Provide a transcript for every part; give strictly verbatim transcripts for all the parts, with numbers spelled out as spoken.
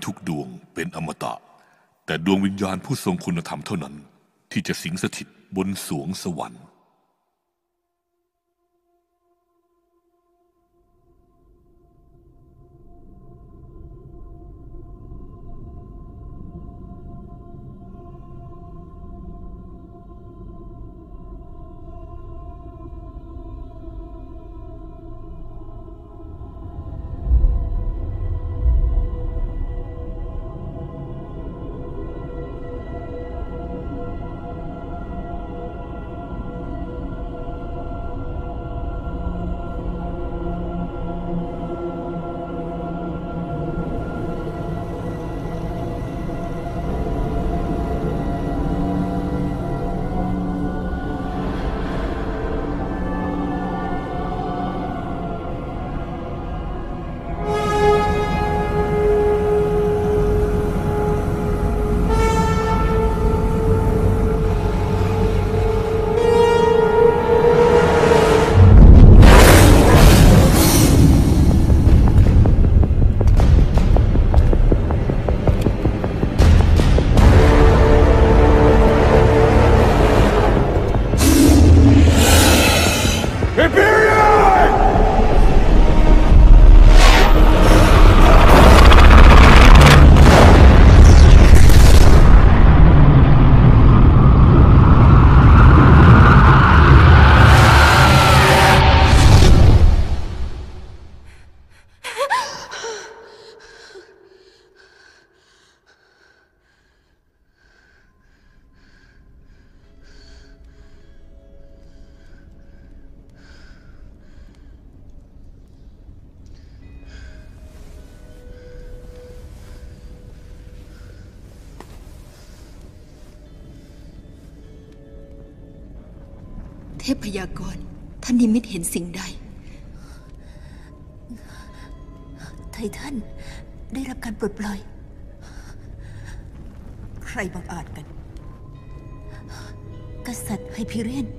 ทุกดวงเป็นอมตะแต่ดวงวิญญาณผู้ทรงคุณธรรมเท่านั้นที่จะสิงสถิตบนสวงสวรรค์เทพยากรท่านนิมิตเห็นสิ่งใดไททันได้รับการปลดปล่อยใครบังอาจกันกษัตริย์ไฮพิเรียน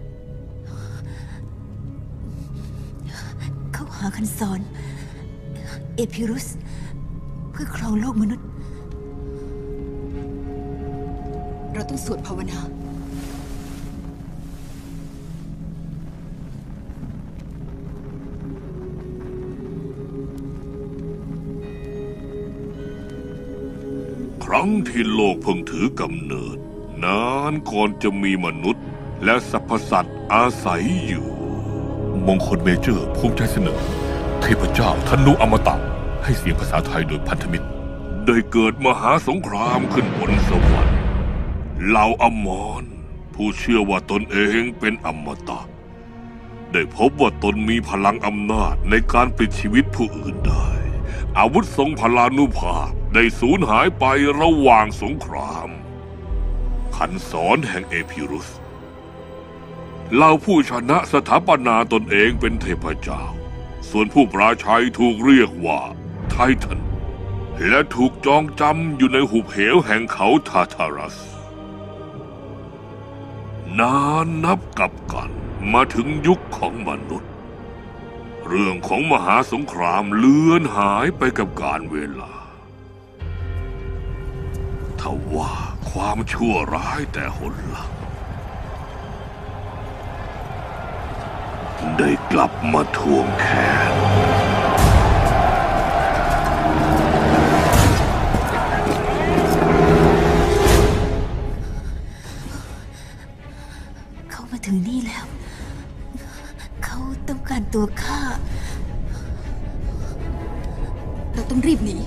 เข้าหาคันซอนเอพิรุสเพื่อครองโลกมนุษย์เราต้องสวดภาวนาครั้งที่โลกเพิ่งถือกำเนิดนานก่อนจะมีมนุษย์และสรรพสัตว์อาศัยอยู่มงคลเมเจอร์ภูมิใจเสนอเทพเจ้าธนูอมตะให้เสียงภาษาไทยโดยพันธมิตรได้เกิดมหาสงครามขึ้นบนสวรรค์เหล่าอมรผู้เชื่อว่าตนเองเป็นอมตะได้พบว่าตนมีพลังอำนาจในการปลิดชีวิตผู้อื่นได้อาวุธทรงพลานุภาพได้สูญหายไประหว่างสงครามขันสอนแห่งเอพิรุสเหล่าผู้ชนะสถาปนาตนเองเป็นเทพเจ้าส่วนผู้ปราชัยถูกเรียกว่าไททันและถูกจองจำอยู่ในหุบเหวแห่งเขาทาทารัสนานนับกับกันมาถึงยุคของมนุษย์เรื่องของมหาสงครามเลือนหายไปกับกาลเวลาทว่าความชั่วร้ายแต่หนหลังได้กลับมาทวงแค้นเขามาถึงนี่แล้วเขาต้องการตัวข้าเราต้องรีบหนี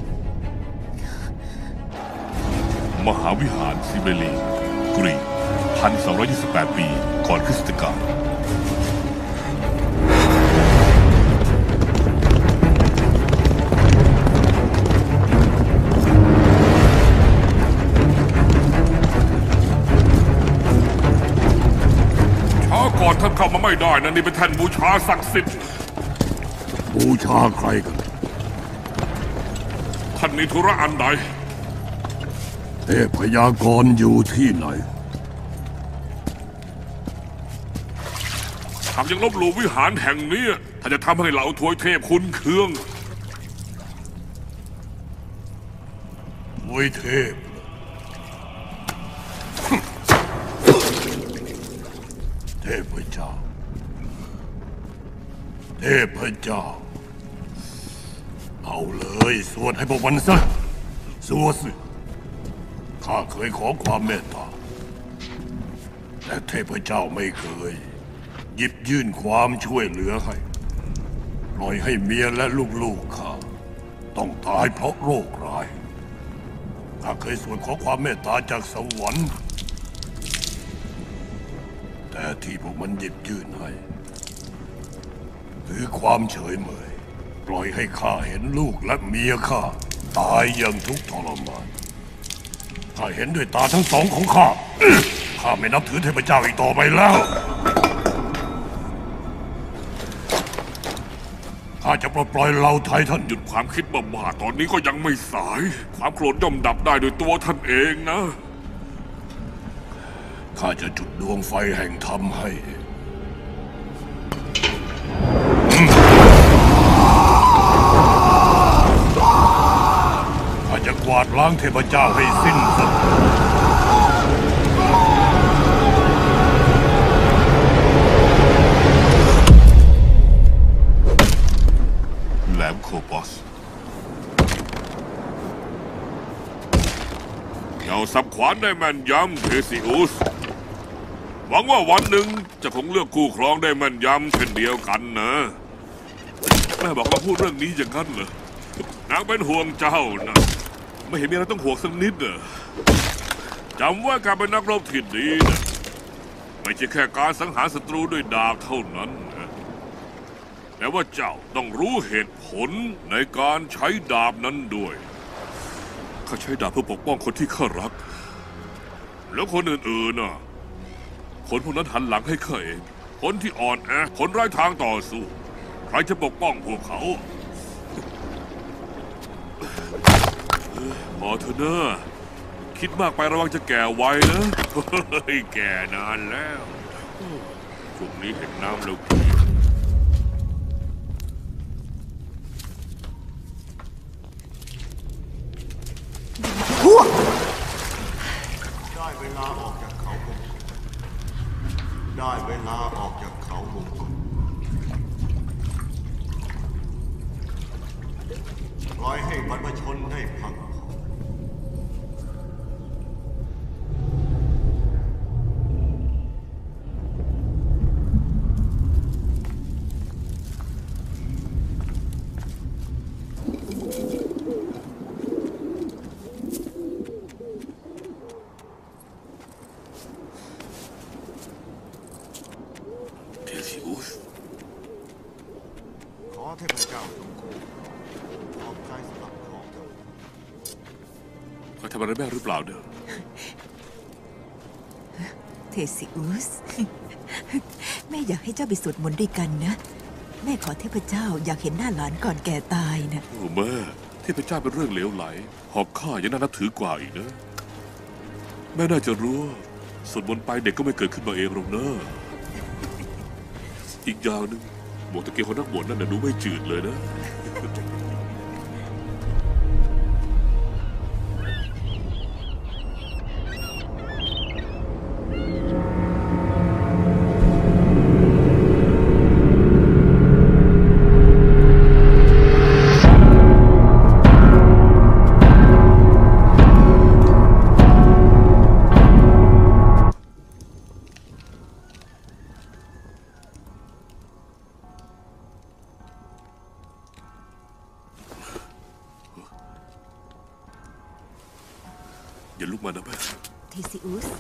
มหาวิหารซิเบลีกรีกพันสองร้อยยี่สิบแปดปีก่อนคริสตกาลช้าก่อนท่านเข้ามาไม่ได้นะนี่เป็นแท่นบูชาศักดิ์สิทธิ์บูชาใครกันท่านมีธุระอันใดเทพยากรอยู่ที่ไหนหากยังลบหลู่วิหารแห่งนี้ถ้าจะทำให้เหล่าทวยเทพคุณเคืองวยเทพเทพเจ้าเทพเจ้าเอาเลยสวดให้พวกมันซะสวดสิข้าเคยขอความเมตตาแต่เทพเจ้าไม่เคยหยิบยื่นความช่วยเหลือให้ปล่อยให้เมียและลูกๆข้าต้องตายเพราะโรคร้ายข้าเคยสวดขอความเมตตาจากสวรรค์แต่ที่พวกมันหยิบยื่นให้คือความเฉยเมยปล่อยให้ข้าเห็นลูกและเมียข้าตายอย่างทุกข์ทรมานข้าเห็นด้วยตาทั้งสองของข้าข้าไม่นับถือเทพเจ้าอีกต่อไปแล้วข้าจะปลดปล่อยเหล่าไททันหยุดความคิดบ้าๆตอนนี้ก็ยังไม่สาย ความโกรธย่อมดับได้โดยตัวท่านเองนะข้าจะจุดดวงไฟแห่งธรรมให้ข้าจะกวาดล้างเทพเจ้าให้สิ้นสุดแหลมโคบอสเจ้าสับขวานได้แม่นยำเทซิอุสหวังว่าวันหนึ่งจะคงเลือกคู่ครองได้แม่นยำเช่นเดียวกันนะแม่บอกว่าพูดเรื่องนี้อย่างนั้นเหรอนางเป็นห่วงเจ้านะไม่เห็นมีอะไรต้องห่วงสักนิดเหรอจำว่าการเป็นนักรบที่ดีนะไม่ใช่แค่การสังหารศัตรูด้วยดาบเท่านั้นนะแต่ว่าเจ้าต้องรู้เหตุผลในการใช้ดาบนั้นด้วยข้าใช้ดาบเพื่อปกป้องคนที่ข้ารักแล้วคนอื่นๆน่ะคนพวกนั้นหันหลังให้ข้าเองคนที่อ่อนแอคนไร้ทางต่อสู้ใครจะปกป้องพวกเขาพอเถอะนะคิดมากไประวังจะแก่ไวนะเฮ้ยแก่นานแล้วช่วงนี้เห็นน้ำแล้วกินได้เวลาออกจากเขามงคลได้เวลาออกจากเขามงคลปล่อยให้บรรพชนได้พักผ่อนขอเทพเจ้าจงคุ้มขอบใจสำหรับของเจ้าเขาทำอะไรแม่หรือเปล่าเด้อเทซิอุส แม่อยากให้เจ้าไปสวดมนต์ด้วยกันนะ แม่ขอเทพเจ้าอยากเห็นหน้าหลานก่อนแก่ตายนะโอ้แม่เทพเจ้าเป็นเรื่องเหลวไหลหอกข้ายังน่านับถือกว่าอีกนะแม่น่าจะรู้ว่าสวดมนต์ไปเด็กก็ไม่เกิดขึ้นมาเองหรอกนะอีกอย่างหนึ่งหมวกตะเกียงของนักบวชนั่นน่ะดูไม่จืดเลยนะอย่าลุกมานะแม่เทซิอุส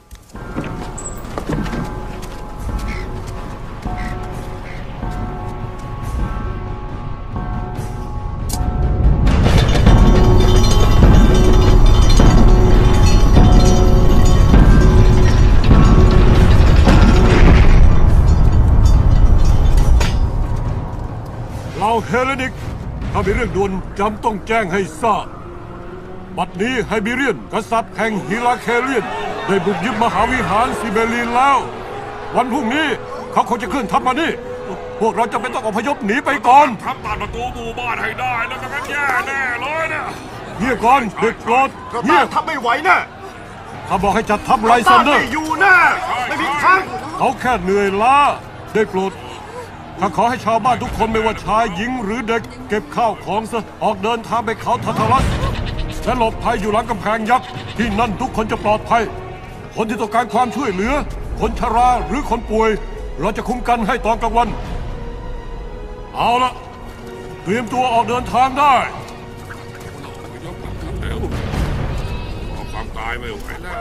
เราเฮเลนิกถ้ามีเรื่องด่วนจำต้องแจ้งให้ทราบบัดนี้ไฮบีเรียนกษัตริย์แห่งฮิราเคเลียนได้บุกยึดมหาวิหารซิเบลีนแล้ว วันพรุ่งนี้เขาคงจะเคลื่อนทัพมานี่พวกเราจะไม่ต้องอพยพหนีไปก่อนทับตานประตูหมู่บ้านให้ได้แล้วก็งั้นแย่แน่เลยนะเฮียก่อนเด็กโกรธเราเฮีต้าย นทับไม่ไหวแน่ข้าบอกให้จัดทัพไรซัต้าน นเดอไม่ร์อยู่แน่ไม่มีทางเขาแค่เหนื่อยล้าได้โปรดข้าขอให้ชาวบ้านทุกคนไม่ว่าชายหญิงหรือเด็กเก็บข้าวของซะออกเดินทางไปเขาทัทรัสและหลบภัยอยู่หลังกำแพงยักษ์ที่นั่นทุกคนจะปลอดภัยคนที่ต้องการความช่วยเหลือ คนชราหรือคนป่วย เราจะคุ้มกันให้ตอนกลางวัน เอาละเตรียมตัวออกเดินทางได้แล้วรอความตายไม่ไหวแล้ว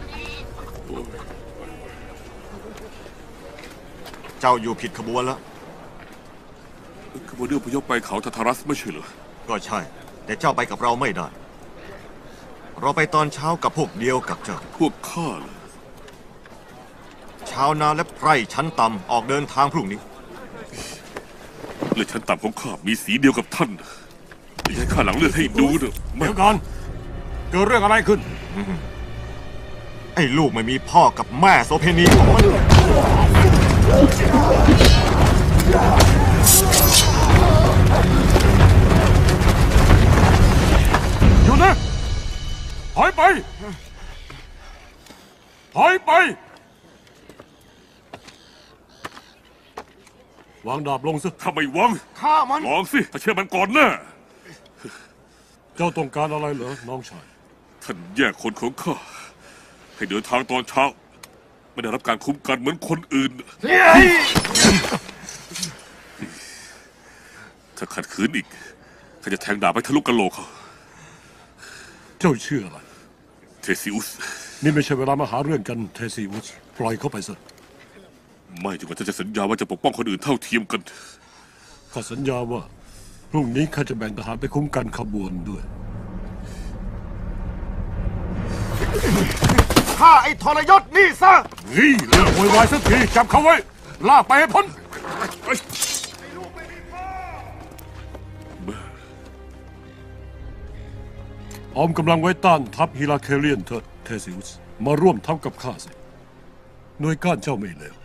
เจ้าอยู่ผิดขบวนแล้วขบวนเรือพยพไปเขาทัทรัสไม่ใช่เหรอก็ใช่ แต่เจ้าไปกับเราไม่ได้ เราไปตอนเช้ากับพวกเดียวกับเจ้าพวกข้าเหรอชาวนาและไพร่ชั้นต่ำออกเดินทางพรุ่งนี้และชั้นต่ำของข้ามีสีเดียวกับท่านไม่ให้ข้าหลังเลือดให้ดูเถอะไม่เดี๋ยวก่อนเกิดเรื่องอะไรขึ้นไอ้ลูกไม่มีพ่อกับแม่โสเพณีของมันอยู่นะถอยไปถอยไป วางดาบลงซะถ้าไม่หวังฆ่ามันลองสิถ้าเชื่อมันก่อนนะเจ้าต้องการอะไรเหรอน้องชายท่านแยกคนของข้าให้เดินทางตอนเช้า ไม่ได้รับการคุ้มกันเหมือนคนอื่น ถ้าขัดขืนอีกข้าจะแทงดาบไปทะลุกะโหลกเขาเจ้าเชื่ออะไรเทซิอุสนี่ไม่ใช่เวลามาหาเรื่องกันเทซีอุสปล่อยเขาไปซะไม่จนกว่าท่านจะสัญญาว่าจะปกป้องคนอื่นเท่าเทียมกันข้าสัญญาว่าพรุ่งนี้ข้าจะแบ่งทหารไปคุ้มกันขบวนด้วยฆ่าไอ้ทรยศนี่ซะนี่เลิกโวยวายสักทีจับเขาไว้ลากไปให้พ้นออมกำลังไว้ต้านทัพฮิราเคเลียนเถอะเทซิอุสมาร่วมทัพกับข้าสิหน่วยก้านเจ้าไม่เลว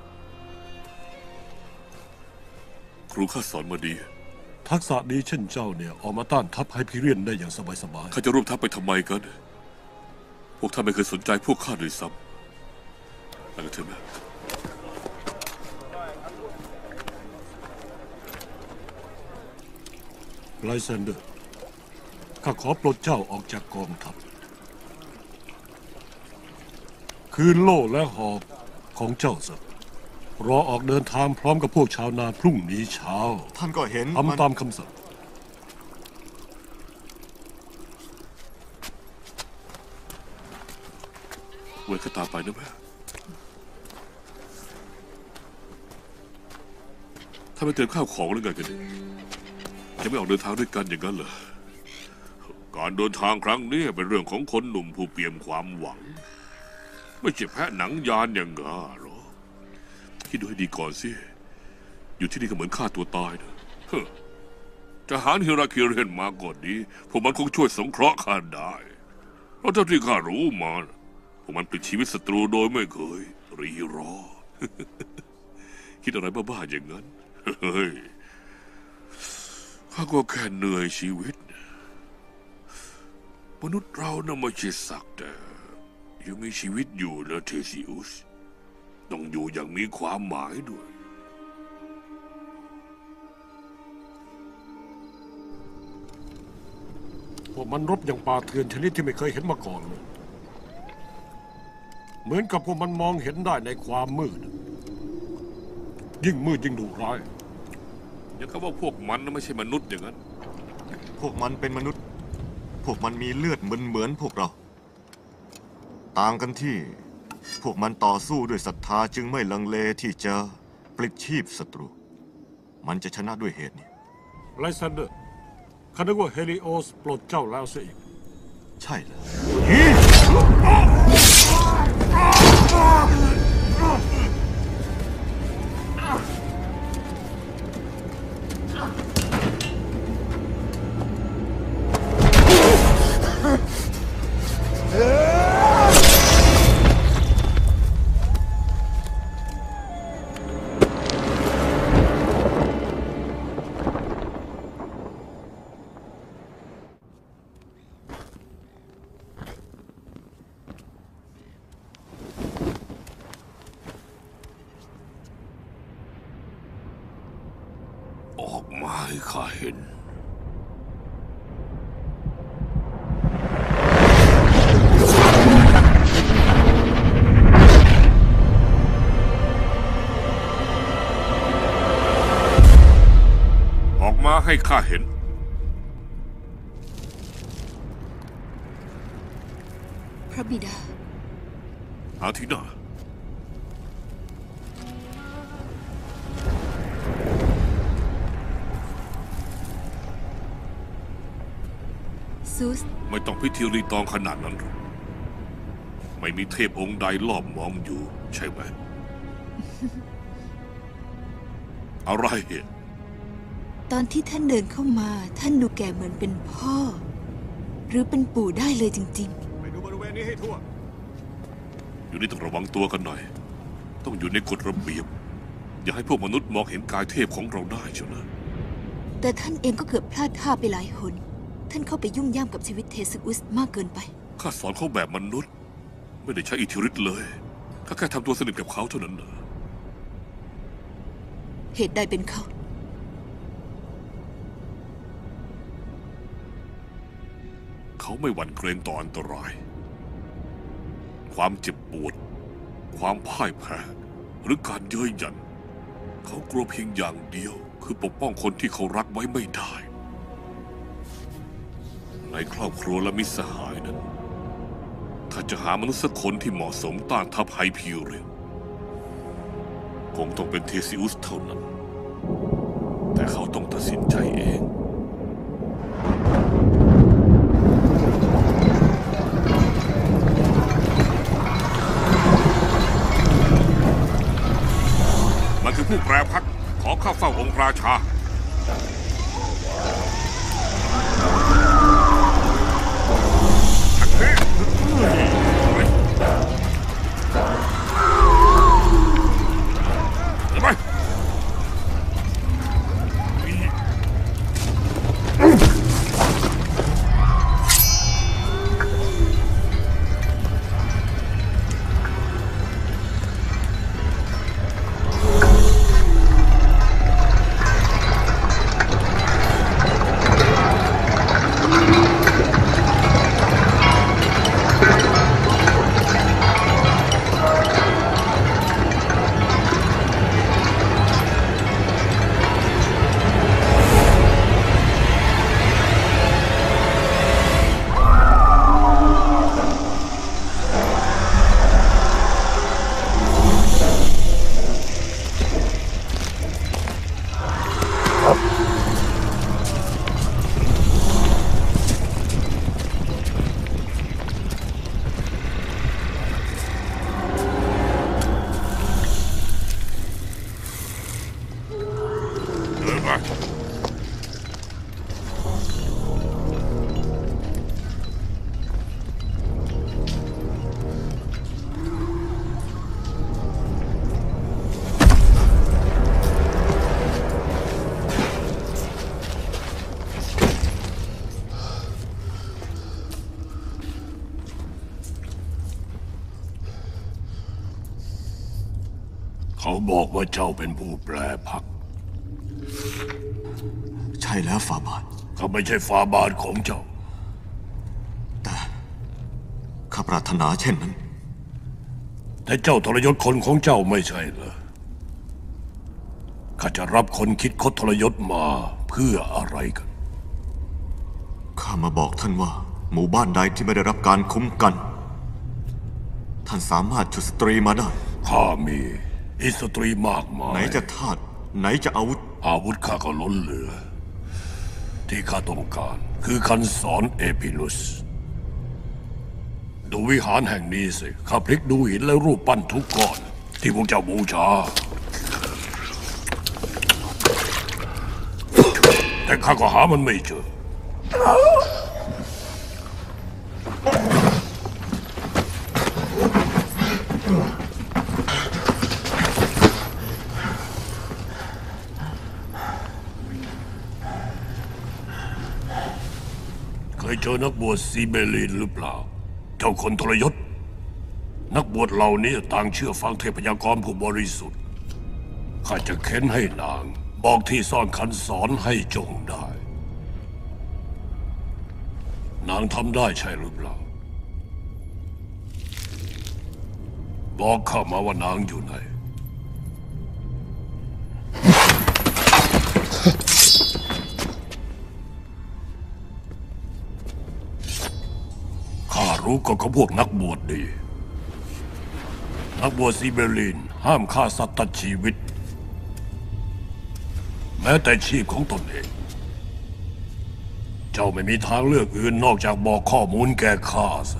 ครูข้าสอนมาดีทักษะดีเช่นเจ้าเนี่ยออกมาต้านทัพไฮพีเรียนได้อย่างสบายๆข้าจะร่วมทัพไปทำไมกัน พวกท่านไม่เคยสนใจพวกข้าเลยซ้ำไปกันเถอะแม่ไลเซนเดอร์ข้าขอปลดเจ้าออกจากกองทัพ คืนโล่และหอกของเจ้าซะรอออกเดินทางพร้อมกับพวกชาวนาพรุ่งนี้เช้าท่านก็เห็นมันทำตามคำสั่งเว้ยข้าตามไปนะแม่ถ้าไม่เตรียมข้าวของหรือไงกันเนี่ยจะไม่ออกเดินทางด้วยกันอย่างนั้นเหรอ การเดินทางครั้งนี้เป็นเรื่องของคนหนุ่มผู้เปี่ยมความหวัง ไม่ใช่แพะหนังยานอย่างงั้นหรอคิดดูให้ดีก่อนสิ อยู่ที่นี่ก็เหมือนฆ่าตัวตายนะเฮ้อทหารฮิราคิเรียนมาก่อนนี้พวกมันคงช่วยสงเคราะห์ข้าได้ เพราะเท่าที่ข้ารู้มาพวกมันปลิดชีวิตศัตรูโดยไม่เคยรีรอ คิดอะไรบ้าๆอย่างนั้นเฮ้ยข้าก็แค่เหนื่อยชีวิต มนุษย์เราน่ะไม่ใช่สักแต่ยังมีชีวิตอยู่นะเทซิอุสต้องอยู่อย่างมีความหมายด้วยพวกมันรบอย่างป่าเถื่อนชนิดที่ไม่เคยเห็นมาก่อนเลยเหมือนกับพวกมันมองเห็นได้ในความมืด ยิ่งมืดยิ่งดุร้ายยังคำว่าพวกมันน่ะไม่ใช่มนุษย์อย่างนั้นพวกมันเป็นมนุษย์ พวกมันมีเลือดเหมือนเหมือนพวกเรา ต่างกันที่พวกมันต่อสู้ด้วยศรัทธาจึงไม่ลังเลที่จะปลิดชีพศัตรู มันจะชนะด้วยเหตุนี้ไลเซนเดอร์ข้านึกว่าเฮลิโอสปลดเจ้าแล้วเสียอีกใช่เลยให้ข้าเห็นออกมาให้ข้าเห็นพระบิดาอาทินาซูสไม่ต้องพิธีรีตองขนาดนั้นหรอกไม่มีเทพองค์ใดรอบมองอยู่ใช่ไหม อะไรเหตุตอนที่ท่านเดินเข้ามาท่านดูแก่เหมือนเป็นพ่อ หรือเป็นปู่ได้เลยจริงไปดูบริเวณนี้ให้ทั่วอยู่นี่ต้องระวังตัวกันหน่อย ต้องอยู่ในกฎระเบียบ อย่าให้พวกมนุษย์มองเห็นกายเทพของเราได้เชียวนะๆ แต่ท่านเองก็เกือบพลาดท่าไปหลายหนท่านเข้าไปยุ่งย่ามกับชีวิตเทซึอุสมากเกินไปข้าสอนเขาแบบมนุษย์ ไม่ได้ใช้อิทธิฤทธิ์เลยข้าแค่ทำตัวสนิทกับเขาเท่านั้นนะเหตุใดเป็นเขาเขาไม่หวั่นเกรงต่ออันตราย ความเจ็บปวด ความพ่ายแพ้หรือการเย้ยหยันเขากลัวเพียงอย่างเดียวคือปกป้องคนที่เขารักไว้ไม่ได้ในครอบครัวและมิตรสหายนั้นถ้าจะหามนุษย์สักคนที่เหมาะสมต้านทัพไฮพิวเรียนคงต้องเป็นเทซิอุสเท่านั้นแต่เขาต้องตัดสินใจเองมันคือผู้แปรพักขอเข้าเฝ้าองค์ราชาเขาบอกว่าเจ้าเป็นผู้แปรพักใช่แล้วฟาบาทเขาไม่ใช่ฟาบาทของเจ้าแต่ข้าปรารถนาเช่นนั้นแต่เจ้าทรยศคนของเจ้าไม่ใช่เหรอข้าจะรับคนคิดคดทรยศมาเพื่ออะไรกันข้ามาบอกท่านว่าหมู่บ้านใดที่ไม่ได้รับการคุ้มกันท่านสามารถฉุดสตรีมาได้ข้ามีอิสตรีมากมายไหนจะทาสไหนจะอาวุธอาวุธข้าก็ล้นเหลือที่ข้าต้องการคือคำสอนเอพิลุสดูวิหารแห่งนี้สิข้าพลิกดูหินและรูปปั้นทุกก้อนที่พวกเจ้าบูชาแต่ข้าก็หามันไม่เจอเคยเจอนักบวชซีเบลินหรือเปล่าเจ้าคนทรยศนักบวชเหล่านี้ต่างเชื่อฟังเทพยากรผู้บริสุทธิ์ข้าจะเค้นให้นางบอกที่ซ่อนคันสอนให้จงได้ นางทำได้ใช่หรือเปล่า บอกเข้ามาว่านางอยู่ไหน ข้ารู้ก็กับพวกนักบวชดี นักบวชซิเบลินห้ามฆ่าสัตว์ตัดชีวิต แม้แต่ชีพของตนเอง เจ้าไม่มีทางเลือกอื่นนอกจากบอกข้อมูลแก่ข้าซะ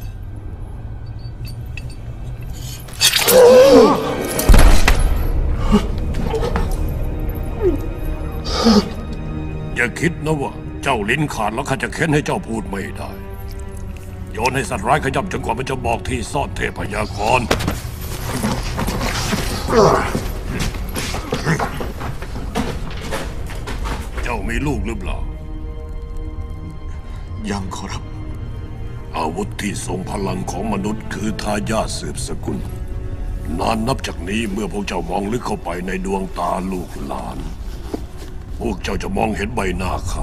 อย่าคิดนะว่าเจ้าลิ้นขาดแล้วข้าจะเค้นให้เจ้าพูดไม่ได้ โยนให้สัตว์ร้ายขยับจนกว่ามันจะบอกที่ซ่อนเทพยากร เจ้ามีลูกหรือเปล่ายังขอรับอาวุธที่ทรงพลังของมนุษย์คือทายาทสืบสกุล นานนับจากนี้เมื่อพวกเจ้ามองลึกเข้าไปในดวงตาลูกหลาน พวกเจ้าจะมองเห็นใบหน้าข้า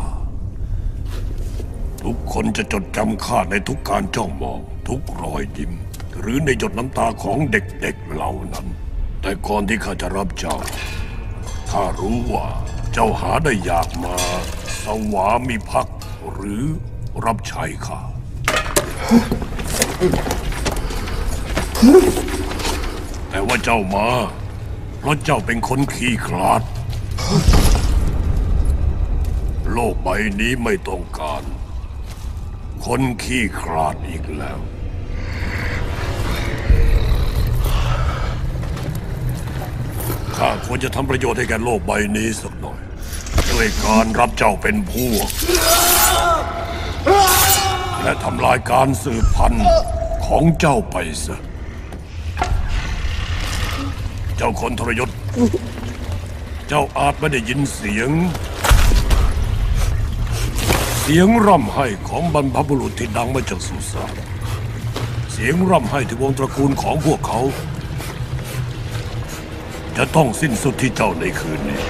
ทุกคนจะจดจำข้าในทุกการจ้องมอง ทุกรอยยิ้ม หรือในหยดน้ำตาของเด็กๆเหล่านั้น แต่ก่อนที่ข้าจะรับเจ้า ข้ารู้ว่าเจ้าหาได้อยากมาสวามิภักดิ์หรือรับใช้ข้า แต่ว่าเจ้ามา เพราะเจ้าเป็นคนขี้ขลาด โลกใบนี้ไม่ต้องการ คนขี้ขลาดอีกแล้ว ข้าควรจะทำประโยชน์ให้แก่โลกใบนี้สักหน่อย ด้วยการรับเจ้าเป็นพวก และทำลายการสืบพันธุ์ของเจ้าไปซะ เจ้าคนทรยศ เจ้าอาจไม่ได้ยินเสียง เสียงร่ำไห้ของบรรพบุรุษที่ดังมาจากสุสานเสียงร่ำไห้ที่วงตระกูลของพวกเขา จะต้องสิ้นสุดที่เจ้าในคืนนี้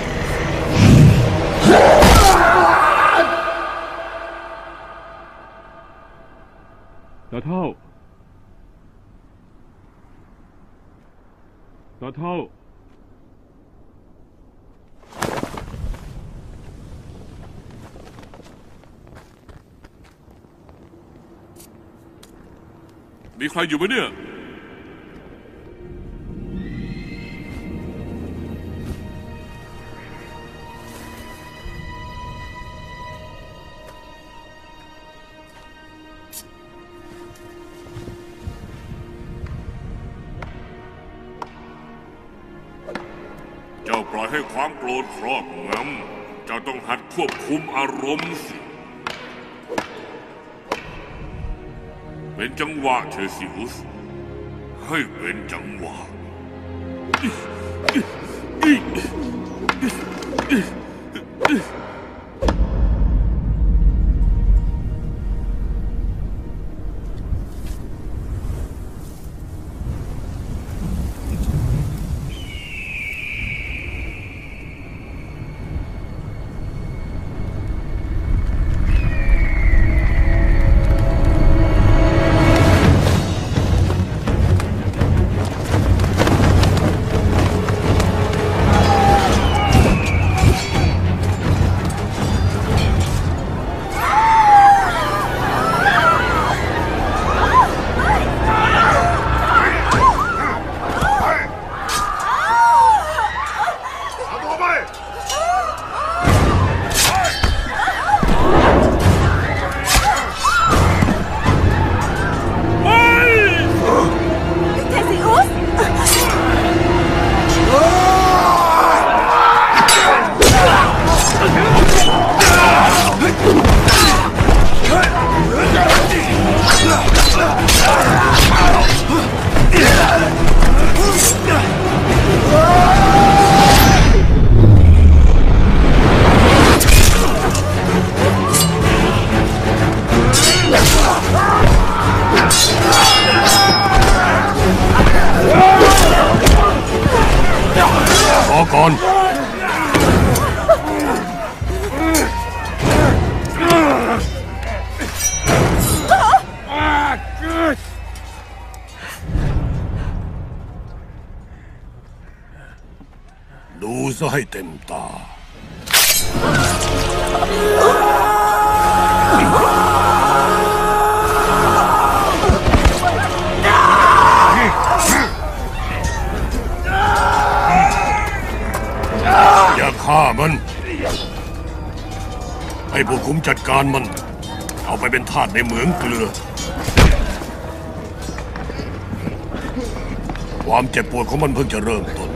ตาเท่า ตาเท่า มีใครอยู่ไหมเนี่ย เจ้าปล่อยให้ความโกรธครอบงำเจ้าต้องหัดควบคุมอารมณ์สิ เป็นจังหวะเทซิอุส ให้เป็นจังหวะซะให้เต็มตาอย่าฆ่ามันให้พวกคุ้มจัดการมันเอาไปเป็นทาสในเหมืองเกลือความเจ็บปวดของมันเพิ่งจะเริ่มต้น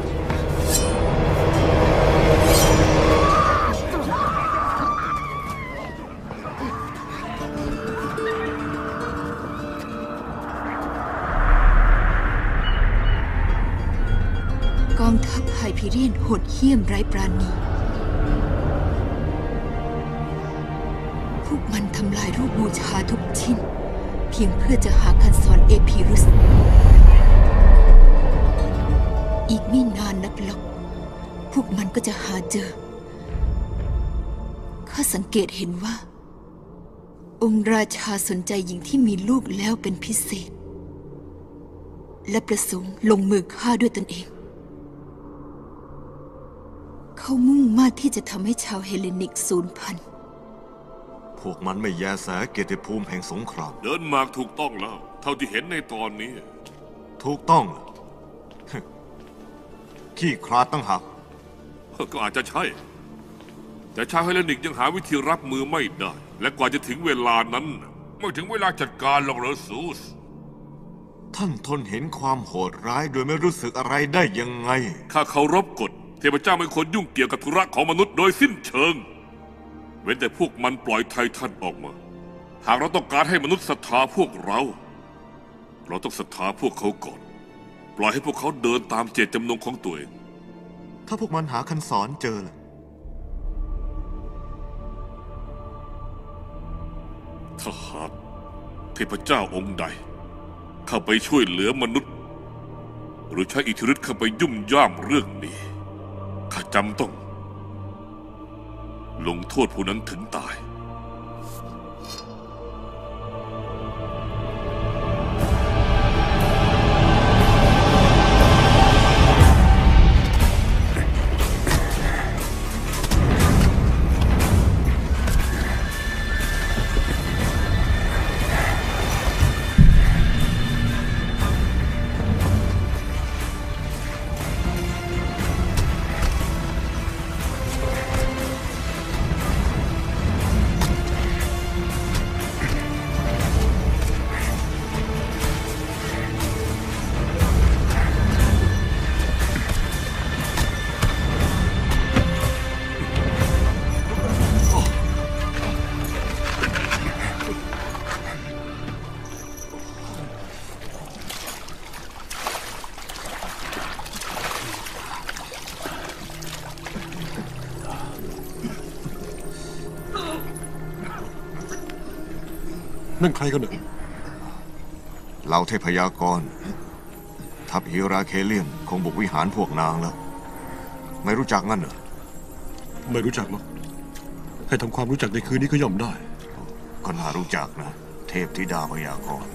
กองทัพไฮพีเรียนโหดเหี้ยมไร้ปราณี พวกมันทำลายรูปบูชาทุกชิ้น เพียงเพื่อจะหาคันสอนเอพิรุส อีกไม่นานนักหรอกพวกมันก็จะหาเจอ ข้าสังเกตเห็นว่า องค์ราชาสนใจหญิงที่มีลูกแล้วเป็นพิเศษ และประสงค์ลงมือฆ่าด้วยตนเอง เขามุ่งมา่ที่จะทำให้ชาวเฮเลนิกสูญพันธุ์พวกมันไม่แยแสเกียรติภูมิแห่งสงครามเดินมากถูกต้องแล้ว เท่าที่เห็นในตอนนี้ถูกต้อง ขี้คลาดตั้งหักก็อาจจะใช่ แต่ชาวเฮเลนิกยังหาวิธีรับมือไม่ได้ และกว่าจะถึงเวลานั้นไม่ถึงเวลาจัดการหรอกเหรอซูสท่านทนเห็นความโหดร้ายโดยไม่รู้สึกอะไรได้ยังไงข้าเคารพกฎเทพเจ้าไม่ควรยุ่งเกี่ยวกับธุระของมนุษย์โดยสิ้นเชิง เว้นแต่พวกมันปล่อยไททันออกมา หากเราต้องการให้มนุษย์ศรัทธาพวกเรา เราต้องศรัทธาพวกเขาก่อน ปล่อยให้พวกเขาเดินตามเจตจำนงของตัวเองถ้าพวกมันหาคันสอนเจอล่ะถ้าหากเทพเจ้าองค์ใดเข้าไปช่วยเหลือมนุษย์ หรือใช้อิทธิฤทธิ์เข้าไปยุ่มย่ามเรื่องนี้ข้าจำต้องลงโทษผู้นั้นถึงตายนั่นใครกันเนี่ยเหล่าเทพยากร ทัพฮิราเคเลียนคงบุกวิหารพวกนางแล้ว ไม่รู้จักงั้นเหรอไม่รู้จักหรอกให้ทำความรู้จักในคืนนี้ก็ย่อมได้ก็น่ารู้จักนะ เทพธิดาพยากรณ์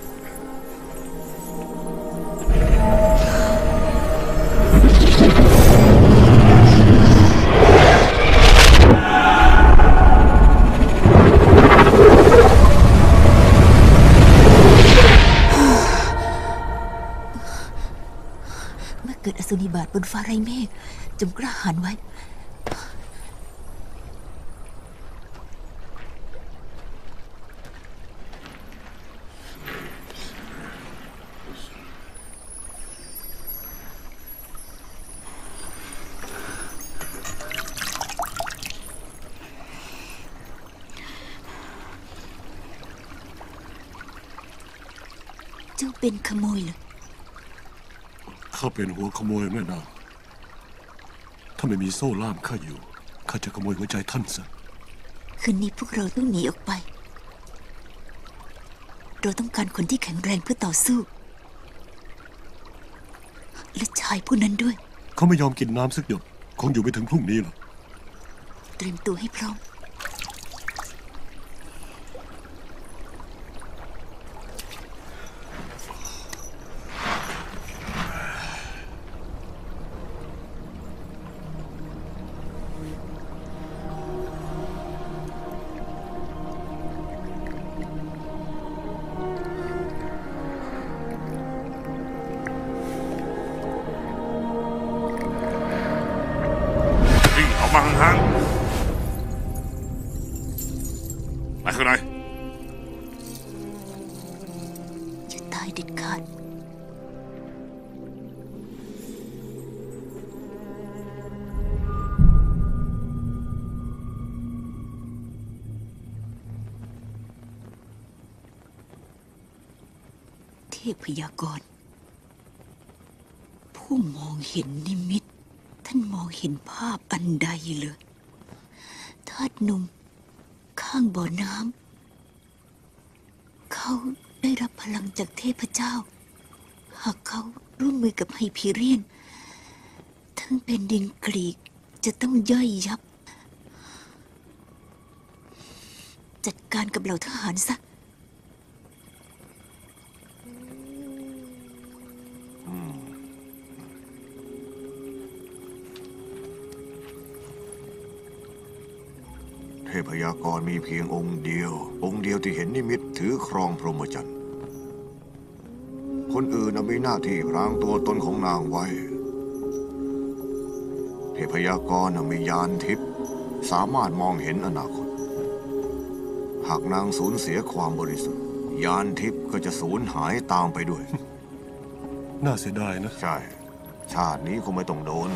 เมื่อเกิดอสุนิบาตบนฟ้าไร้เมฆจงกล้าหาญไว้ เจ้าเป็นขโมยเหรอข้าเป็นหัวขโมยแม่นางถ้าไม่มีโซ่ล่ามข้าอยู่ข้าจะขโมยหัวใจท่านซะคืนนี้พวกเราต้องหนีออกไป เราต้องการคนที่แข็งแรงเพื่อต่อสู้ และชายผู้นั้นด้วยเขาไม่ยอมกินน้ำสักหยดคงอยู่ไปถึงพรุ่งนี้หรอกเตรียมตัวให้พร้อมพายเด็ดขาดเทพยากรผู้มองเห็นนิมิตท่านมองเห็นภาพอันใดเลยทาสหนุ่มข้างบ่อน้ำเขาได้รับพลังจากเทพเจ้า หากเขาร่วมมือกับไฮพีเรียน ทั้งเป็นดินกรีกจะต้องย่อยยับ จัดการกับเหล่าทหารซะเทพยากรมีเพียงองค์เดียว องค์เดียวที่เห็นนิมิตถือครองพรหมจรรย์คนอื่นน่ะมีหน้าที่รางตัวตนของนางไว้ เทพยากรน่ะมีญาณทิพย์สามารถมองเห็นอนาคต หากนางสูญเสียความบริสุทธิ์ญาณทิพย์ก็จะสูญหายตามไปด้วยน่าเสียดายนะใช่ ชาตินี้คงไม่ต้องโดน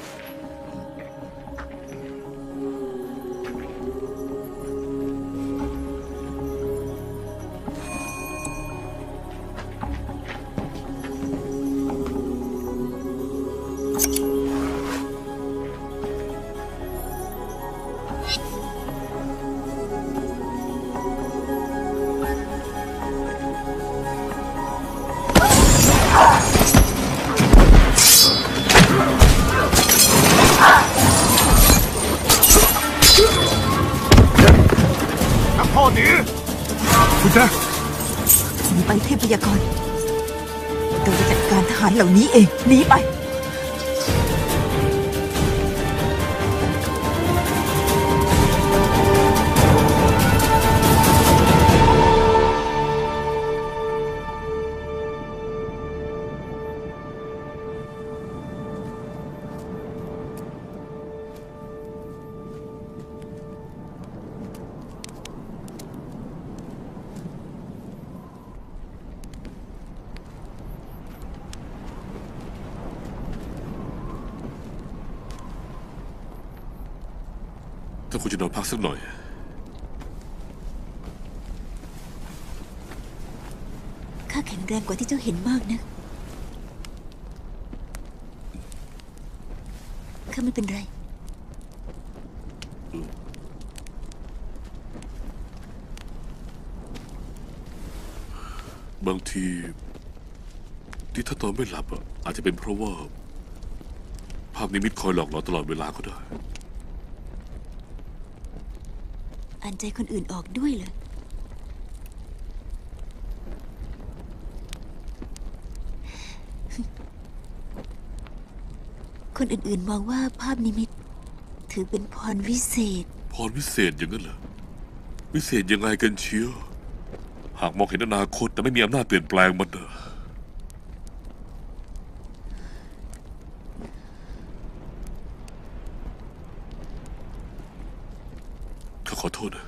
นักโทษหนีคุณแจ๊คหนีไปเทพยากรเราจะจัดการทหารเหล่านี้เองหนีไปถ้าคุณจะนอนพักสักหน่อยข้าแข็งแรงกว่าที่เจ้าเห็นมากนะ ข้าไม่เป็นไรบางที ที่ถ้าตอนไม่หลับอ่ะอาจจะเป็นเพราะว่า ภาพนิมิตคอยหลอกเราตลอดเวลาก็ได้อ่านใจคนอื่นออกด้วยเลย คนอื่นๆมองว่าภาพนิมิต ถือเป็นพรวิเศษพรวิเศษอย่างนั้นเหรอ วิเศษยังไงกันเชียว หากมองเห็นอนาคตแต่ไม่มีอำนาจเปลี่ยนแปลงมันนะข้าขอโทษนะ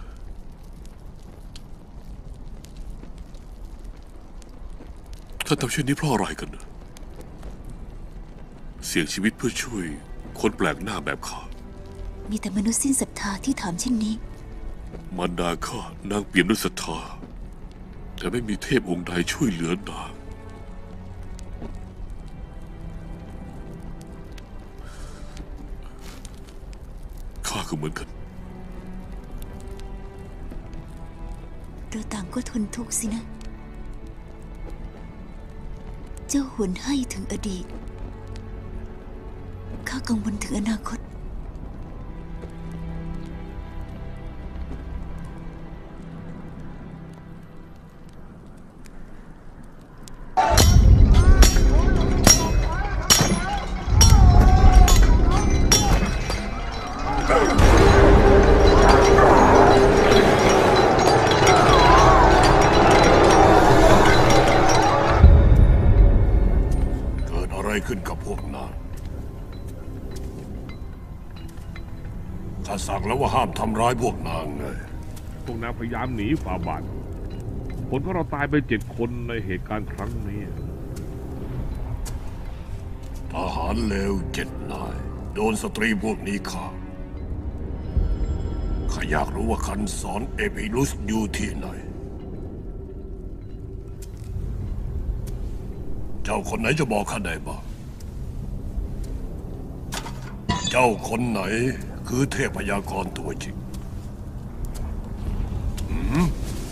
ท่านทำเช่นนี้เพราะอะไรกันนะเสี่ยงชีวิตเพื่อช่วยคนแปลกหน้าแบบข้ามีแต่มนุษย์สิ้นศรัทธาที่ถามเช่นนี้มารดาข้านางเปี่ยมด้วยศรัทธาแต่ไม่มีเทพองค์ใดช่วยเหลือนางข้าก็เหมือนกันเราต่างก็ทนทุกข์สินะ เจ้าหวนให้ถึงอดีต ข้ากังวลถึงอนาคตเกิดอะไรขึ้นกับพวกนางข้าสั่งแล้วว่าห้ามทำร้ายพวกนางไงพวกนางพยายามหนีฝ่าบาทผลก็เราตายไปเจ็ดคนในเหตุการณ์ครั้งนี้ทหารเลวเจ็ดนาย โดนสตรีพวกนี้ฆ่าข้าอยากรู้ว่าคันสอนเอพิลุสอยู่ที่ไหน เจ้าคนไหนจะบอกข้าได้บ้าง เจ้าคนไหนคือเทพยากรตัวจริงหืม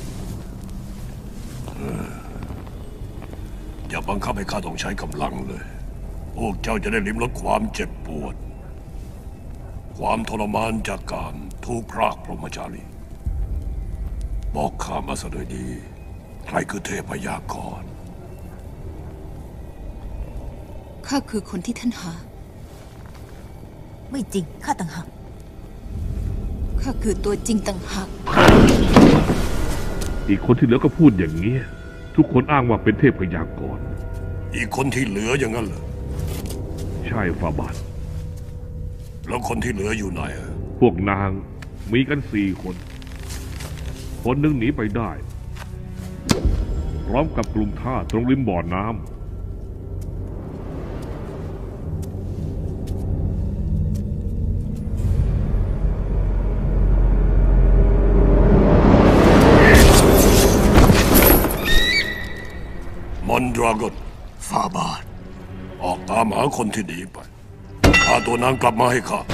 เอ่ออย่าบังคับให้ข้าต้องใช้กำลังเลย พวกเจ้าจะได้ลิ้มรสความเจ็บปวด ความทรมานจากการถูกพรากพรหมจารี บอกข้ามาซะโดยดี ใครคือเทพยากรข้าคือคนที่ท่านหาไม่จริงข้าต่างหากข้าคือตัวจริงต่างหากอีกคนที่เหลือก็พูดอย่างนี้ ทุกคนอ้างว่าเป็นเทพยากรอีกคนที่เหลืออย่างนั้นเหรอใช่ฟาบาทแล้วคนที่เหลืออยู่ไหนอะพวกนางมีกันสี่คน คนหนึ่งหนีไปได้ พร้อมกับกลุ่มท่าสตรงริมบ่อน้ำมอนดราก้อนฟาบาทออกตามหาคนที่หนีไปพาตัวนางกลับมาให้ข้า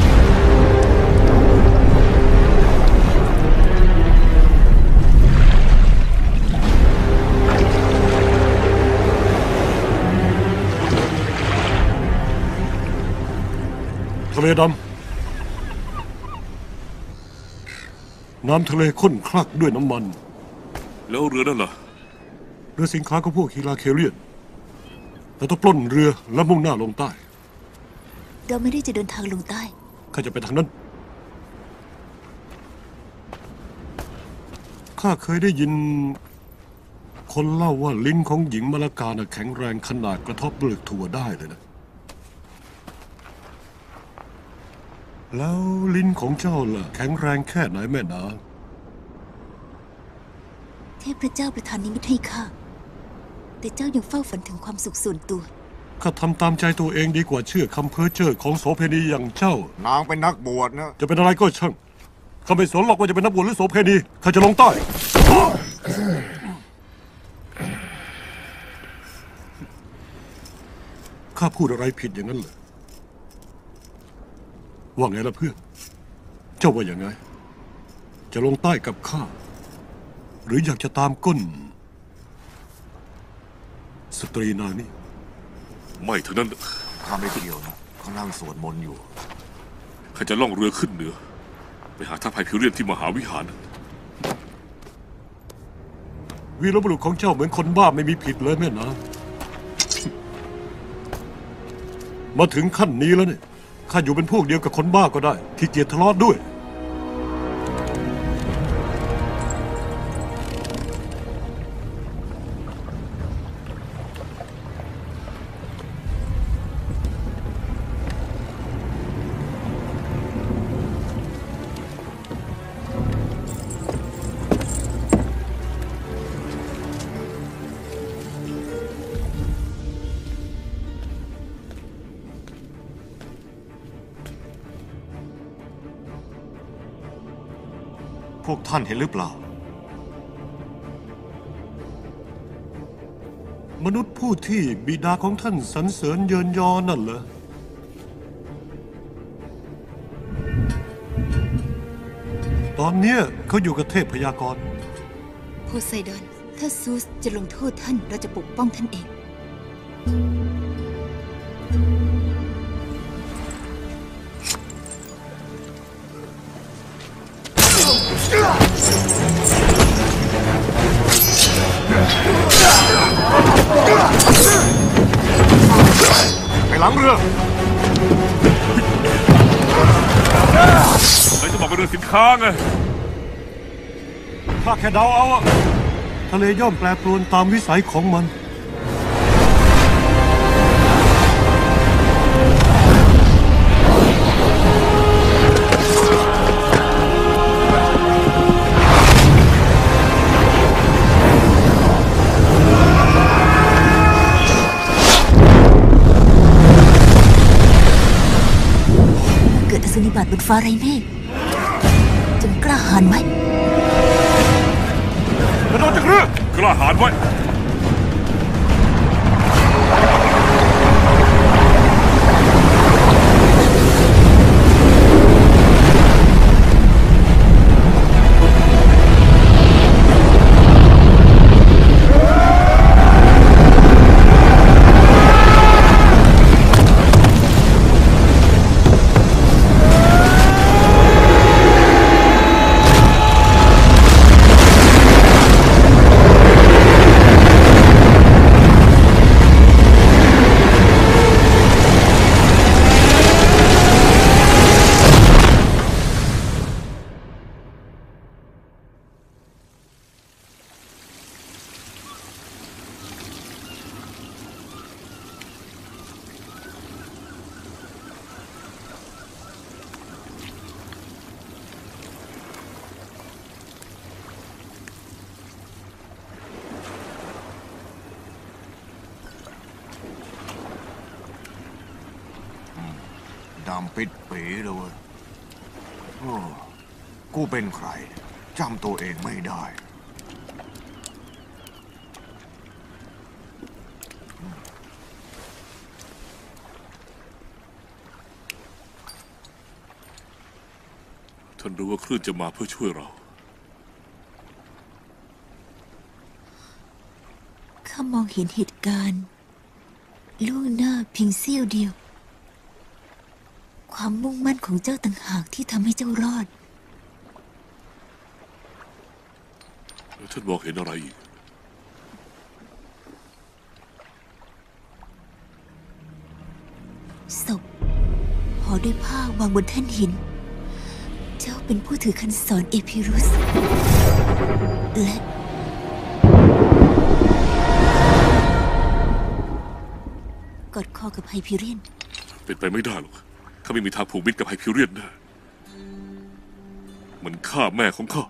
ทะเลดำน้ำทะเลข้นคลักด้วยน้ำมันแล้วเรือนั่นล่ะเรือสินค้าของพวกฮีราเคเลียนเราต้องปล้นเรือและมุ่งหน้าลงใต้เราไม่ได้จะเดินทางลงใต้ข้าจะไปทางนั้น ข้าเคยได้ยิน คนเล่าว่าลิ้นของหญิงมะละกาน่ะแข็งแรงขนาดกระทบเปลือกถั่วได้เลยนะ แล้วลิ้นของเจ้าล่ะ แข็งแรงแค่ไหนแม่นางเทพเจ้าประทานนิมิตให้ข้า แต่เจ้ายังเฝ้าฝันถึงความสุขส่วนตัวข้าทำตามใจตัวเองดีกว่าเชื่อคำเพ้อเจ้อของโสเภณีอย่างเจ้านางเป็นนักบวชนะจะเป็นอะไรก็ช่าง ข้าไม่สนหรอกว่าจะเป็นนักบวชหรือโสเภณี ข้าจะลงใต้ ข้าพูดอะไรผิดอย่างนั้นเหรอว่าไงล่ะเพื่อน เจ้าว่าอย่างไง จะลงใต้กับข้า หรืออยากจะตามก้น สตรีนางนี่ไม่เท่านั้นข้าไม่เกี่ยวนะเขานั่งสวดมนต์อยู่ข้าจะล่องเรือขึ้นเหนือ ไปหาท่าพายพิวเรียนที่มหาวิหารวีรบุรุษของเจ้าเหมือนคนบ้าไม่มีผิดเลยแม่นะ มาถึงขั้นนี้แล้วเนี่ย ข้าอยู่เป็นพวกเดียวกับคนบ้าก็ได้ขี้เกียจทะเลาะด้วยพวกท่านเห็นหรือเปล่ามนุษย์ผู้ที่บิดาของท่านสรรเสริญเยินยอนั่นเหรอ ตอนเนี้ยเขาอยู่กับเทพพยากรณ์โพไซดอน ถ้าซูสจะลงโทษท่าน เราจะปกป้องท่านเองไปหลังเรือไหนจะบอกเป็นเรือสินค้าไงข้าแค่เดาเอาอะทะเลย่อมแปรปรวนตามวิสัยของมันบนฟ้าไร้เมฆจงกล้าหาญไหมกระโดดจากเรือกล้าหาญไว้ดำปิดปีเลยเว้ยโอ้กูเป็นใครจำตัวเองไม่ได้ท่านรู้ว่าคลื่นจะมาเพื่อช่วยเราข้ามองเห็นเหตุการณ์ล่วงหน้าเพียงเสี้ยวเดียวความมุ่งมั่นของเจ้าต่างหากที่ทำให้เจ้ารอดแล้วท่านมองเห็นอะไรอีกศพห่อด้วยผ้าวางบนแท่นหิน เจ้าเป็นผู้ถือคันสอนเอพิรุส และกอดคอกับไฮพิเรียนเป็นไปไม่ได้หรอกข้าไม่มีทางผูกมิตรกับไฮพิเรียนนะมันฆ่าแม่ของข้า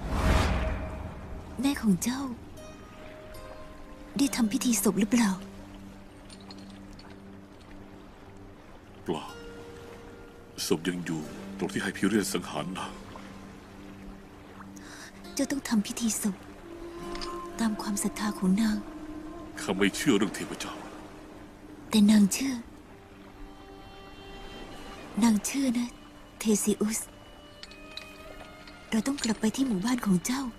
แม่ของเจ้า ได้ทำพิธีศพหรือเปล่าเปล่าศพยังอยู่ตรงที่ไฮพิเรียนสังหารนางเจ้าต้องทำพิธีศพตามความศรัทธาของนางข้าไม่เชื่อเรื่องเทพเจ้าแต่นางเชื่อ นางเชื่อนะ เทซิอุส เราต้องกลับไปที่หมู่บ้านของเจ้า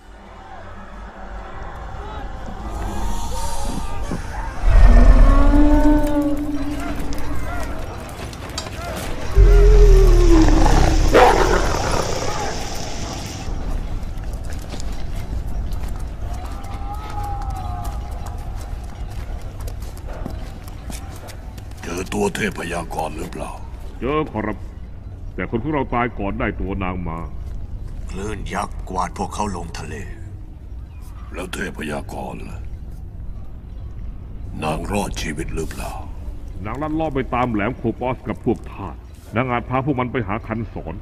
เจอตัวเทพยากรหรือเปล่าเจอขอรับ แต่คนของเราตายก่อนได้ตัวนางมาคลื่นยักษ์กวาดพวกเขาลงทะเลแล้วเทพยากรล่ะนางรอดชีวิตหรือเปล่านางลัดเล่อไปตามแหลมโคปอสกับพวกทาสนางอาจพาพวกมันไปหาคันสอน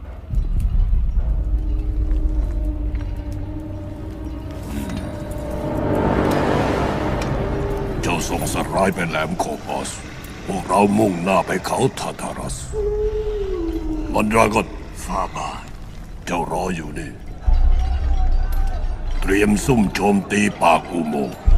เจ้าส่งสัตว์ร้ายไปแหลมโคปอส พวกเรามุ่งหน้าไปเขาทาทารัสมันดรากอนฟาบาทเจ้ารออยู่นี่ เตรียมซุ่มโจมตีปากอุโมงค์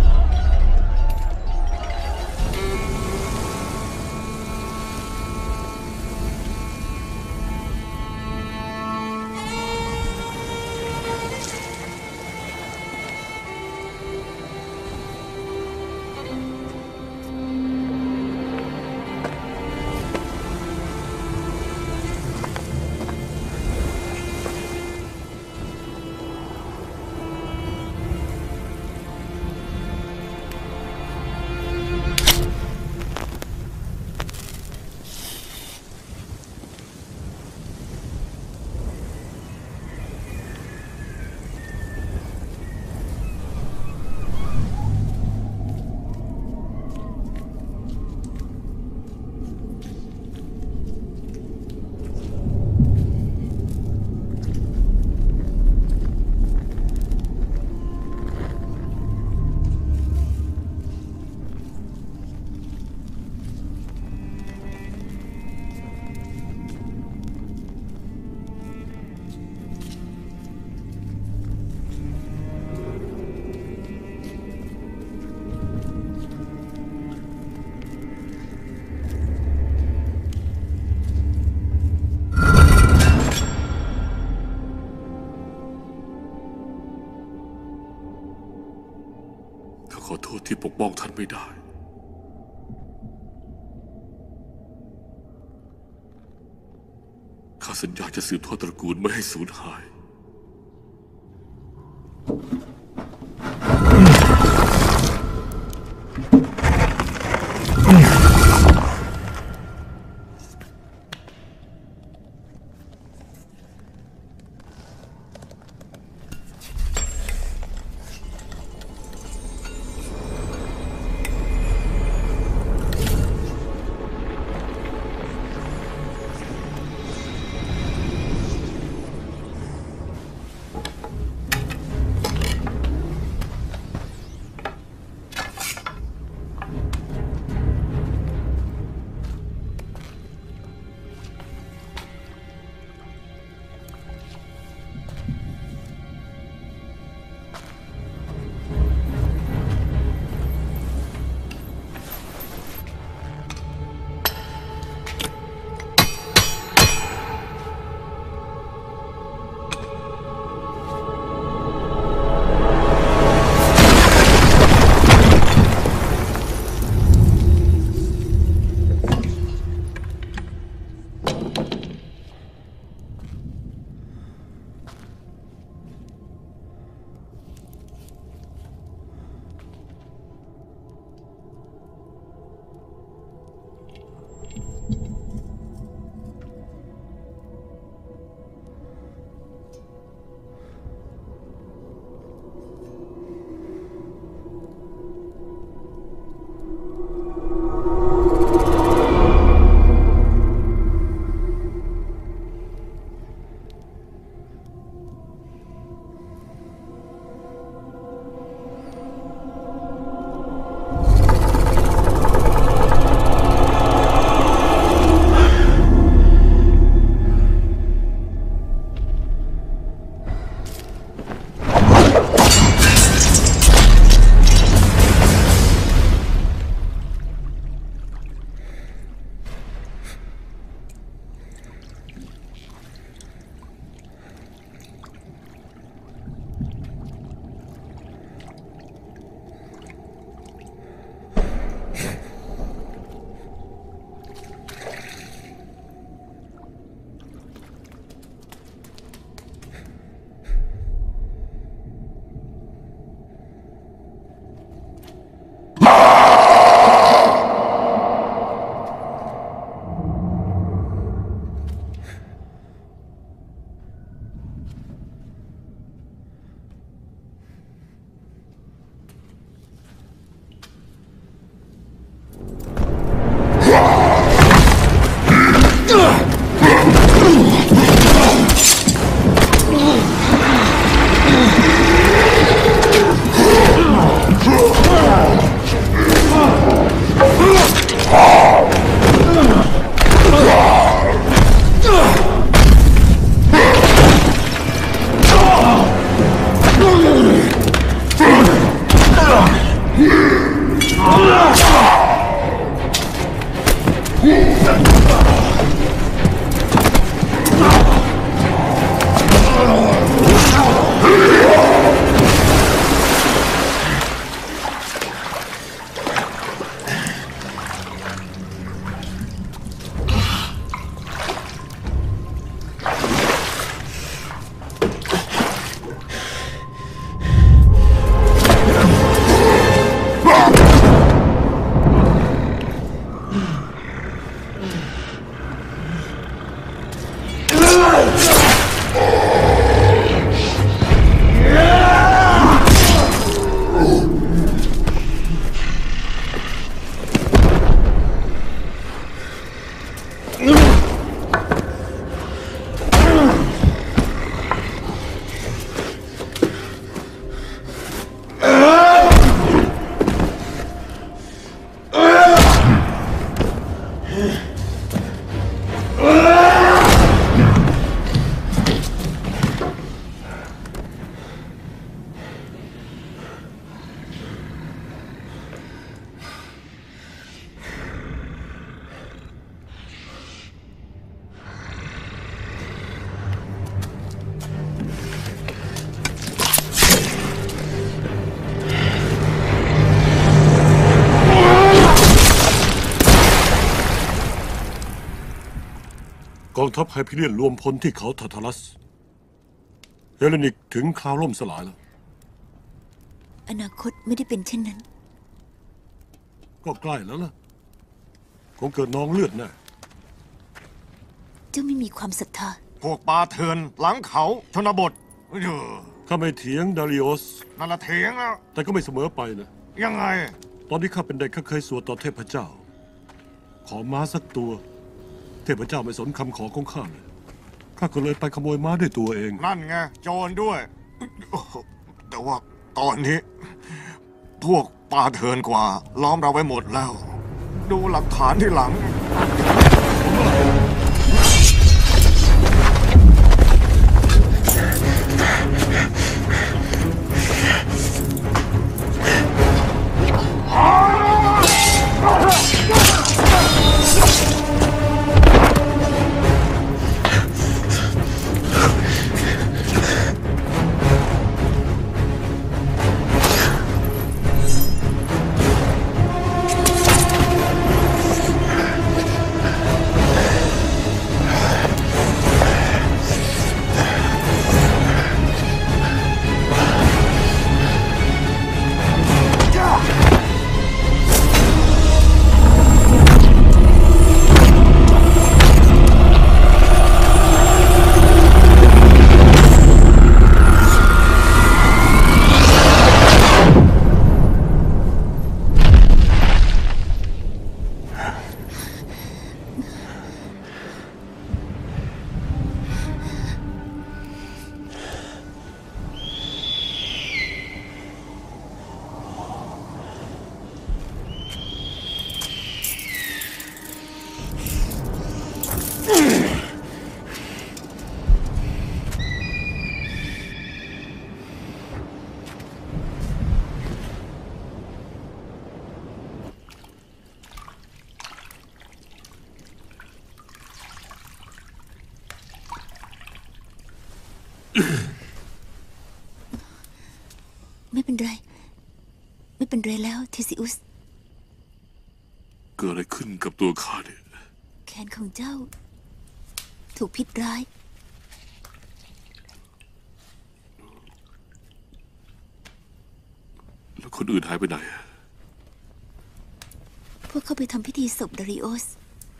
าขอโทษที่ปกป้องท่านไม่ได้ข้าสัญญาจะสืบทอดตระกูลไม่ให้สูญหายกองทัพไฮพิเลียนรวมพลที่เขาทาทารัสเฮเลนิกถึงคราวล่มสลายแล้วอนาคตไม่ได้เป็นเช่นนั้นก็ใกล้แล้วล่ะคงเกิดนองเลือดแน่เจ้าไม่มีความศรัทธาพวกปลาเถื่อนหลังเขาชนบทเออข้าไม่เถียงดาริโอสนั่นละเถียงแล้วแต่ก็ไม่เสมอไปนะยังไงตอนที่ข้าเป็นเด็กข้าเคยสวดต่อเทพเจ้า ขอม้าสักตัว เทพเจ้าไม่สนคำขอของข้าเลยข้าก็เลยไปขโมยม้าด้วยตัวเองนั่นไงโจรด้วยโอ้โหแต่ว่าตอนนี้ พวกปลาเถื่อนกว่า ล้อมเราไว้หมดแล้ว ดูหลักฐานที่หลังไม่เป็นไร ไม่เป็นไรแล้วเทซิอุสเกิดอะไรขึ้นกับตัวข้าเนี่ยแขนของเจ้า ถูกพิษร้ายแล้วคนอื่นหายไปไหนพวกเขาไปทำพิธีศพดาริโอส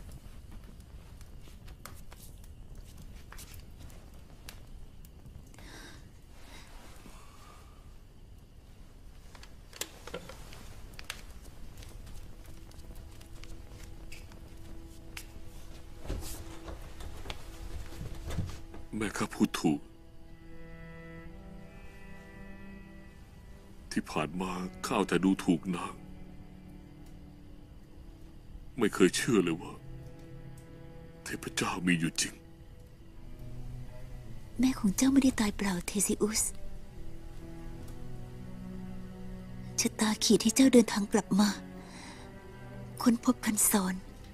แม่ข้าพูดถูก ที่ผ่านมาข้าเอาแต่ดูถูกนาง ไม่เคยเชื่อเลยว่า เทพเจ้ามีอยู่จริงแม่ของเจ้าไม่ได้ตายเปล่าเทซิอุส ชะตาขีดให้เจ้าเดินทางกลับมา ค้นพบคันสอน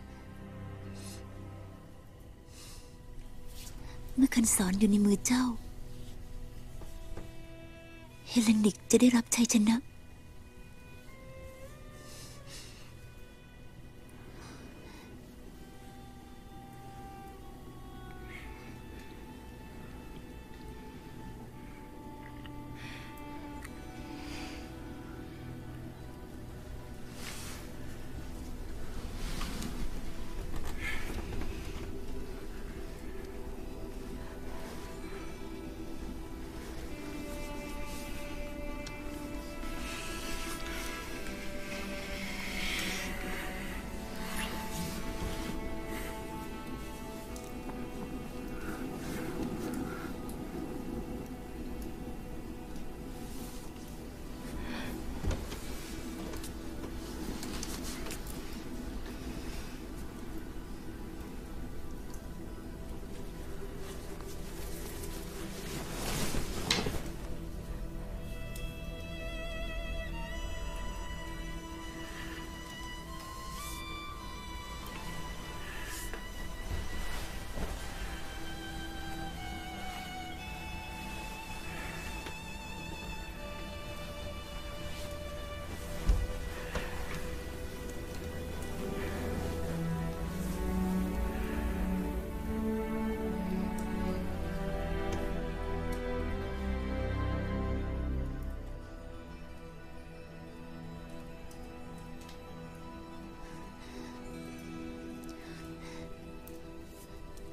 เมื่อคันสอนอยู่ในมือเจ้า เฮเลนิกจะได้รับชัยชนะ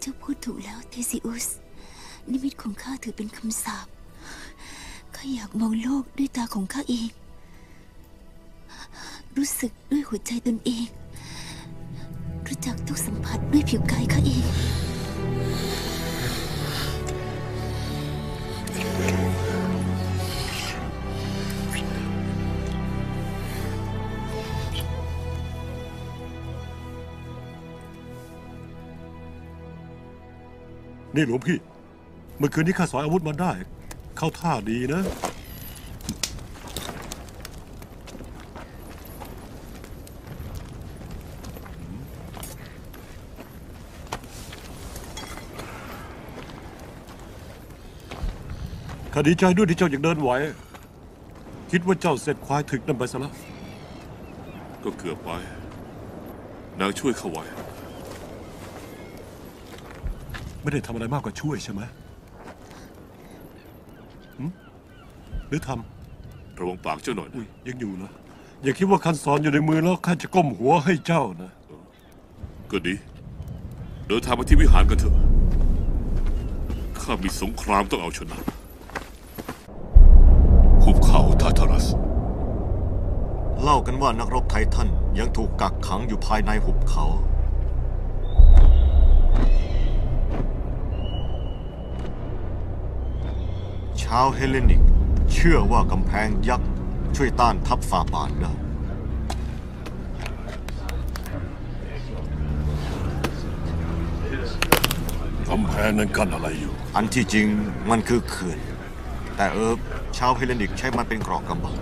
เจ้าพูดถูกแล้วเทซิอุสนิมิตของข้าถือเป็นคำสาปข้าอยากมองโลกด้วยตาของข้าเองรู้สึกด้วยหัวใจตนเองรู้จักทุกสัมผัสด้วยผิวกายข้าเองนี่หลวงพี่เมื่อคืนนี้ข้าสอยอาวุธมาได้ เข้าท่าดีนะข้าดีใจด้วยที่เจ้ายังเดินไหวคิดว่าเจ้าเสร็จควายถึกนั่นไปซะแล้วก็เกือบไปนางช่วยเขาไว้ไม่ได้ทำอะไรมากกว่าช่วยใช่ไหมหืมหรือทระวังปากเจ้าหน่อยำนะอุ้ยยังอยู่นะอย่าคิดว่าคันสอนอยู่ในมือแล้วข้าจะก้มหัวให้เจ้านะก็ดีเดินทางไปที่วิหารกันเถอะข้ามีสงครามต้องเอาชนะหุบเขาทาทารัสเล่ากันว่านักรบไททันยังถูกกักขังอยู่ภายในหุบเขา ชาวเฮเลนิกเชื่อว่ากำแพงยักษ์ช่วยต้านทัพฟาบาทได้กำแพงนั้นกั้นอะไรอยู่อันที่จริงมันคือเขื่อน แต่เอิบชาวเฮเลนิกใช้มันเป็นเกราะกำบัง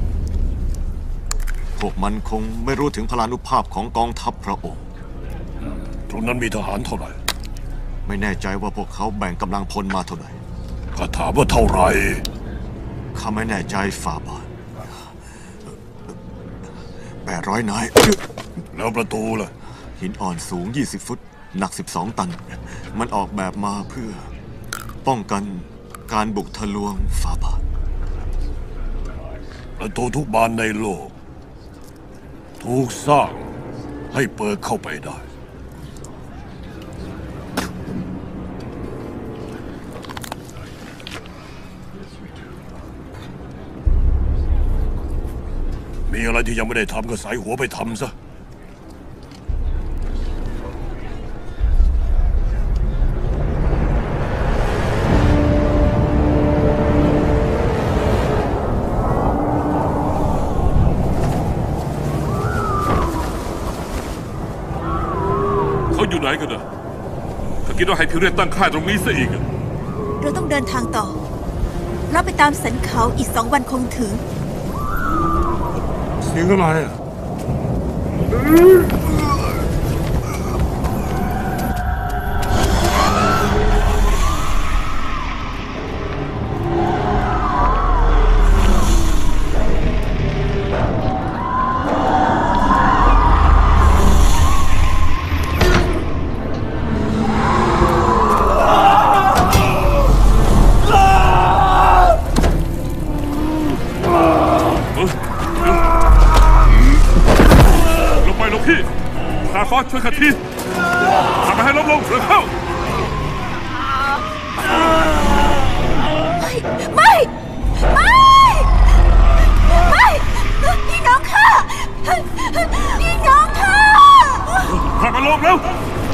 พวกมันคงไม่รู้ถึงพลานุภาพของกองทัพพระองค์ตรงนั้นมีทหารเท่าไหร่ไม่แน่ใจว่าพวกเขาแบ่งกำลังพลมาเท่าไหร่ข้าถามว่าเท่าไหร่ข้าไม่แน่ใจฟาบาทแปดร้อยนายแล้วประตูล่ะหินอ่อนสูงยี่สิบฟุตหนักสิบสองตัน มันออกแบบมาเพื่อป้องกันการบุกทะลวงฟาบาทประตูทุกบานในโลก ถูกสร้างให้เปิดเข้าไปได้ มีอะไรที่ยังไม่ได้ทำก็ใส่หัวไปทำซะเขาอยู่ไหนกันนะข้าคิดว่าให้พิวเรตตั้งค่ายตรงนี้ซะอีกอะเราต้องเดินทางต่อเราไปตามสันเขาอีกสองวันคงถึงเสียงอะไรอ่ะลงไปลงพี่ตาฟ้าช่วยขัดทีทำให้ล้มลงเร็วเข้าไม่ ไม่ ไม่ พี่น้องข้าพี่น้องข้าพากันลงแล้ว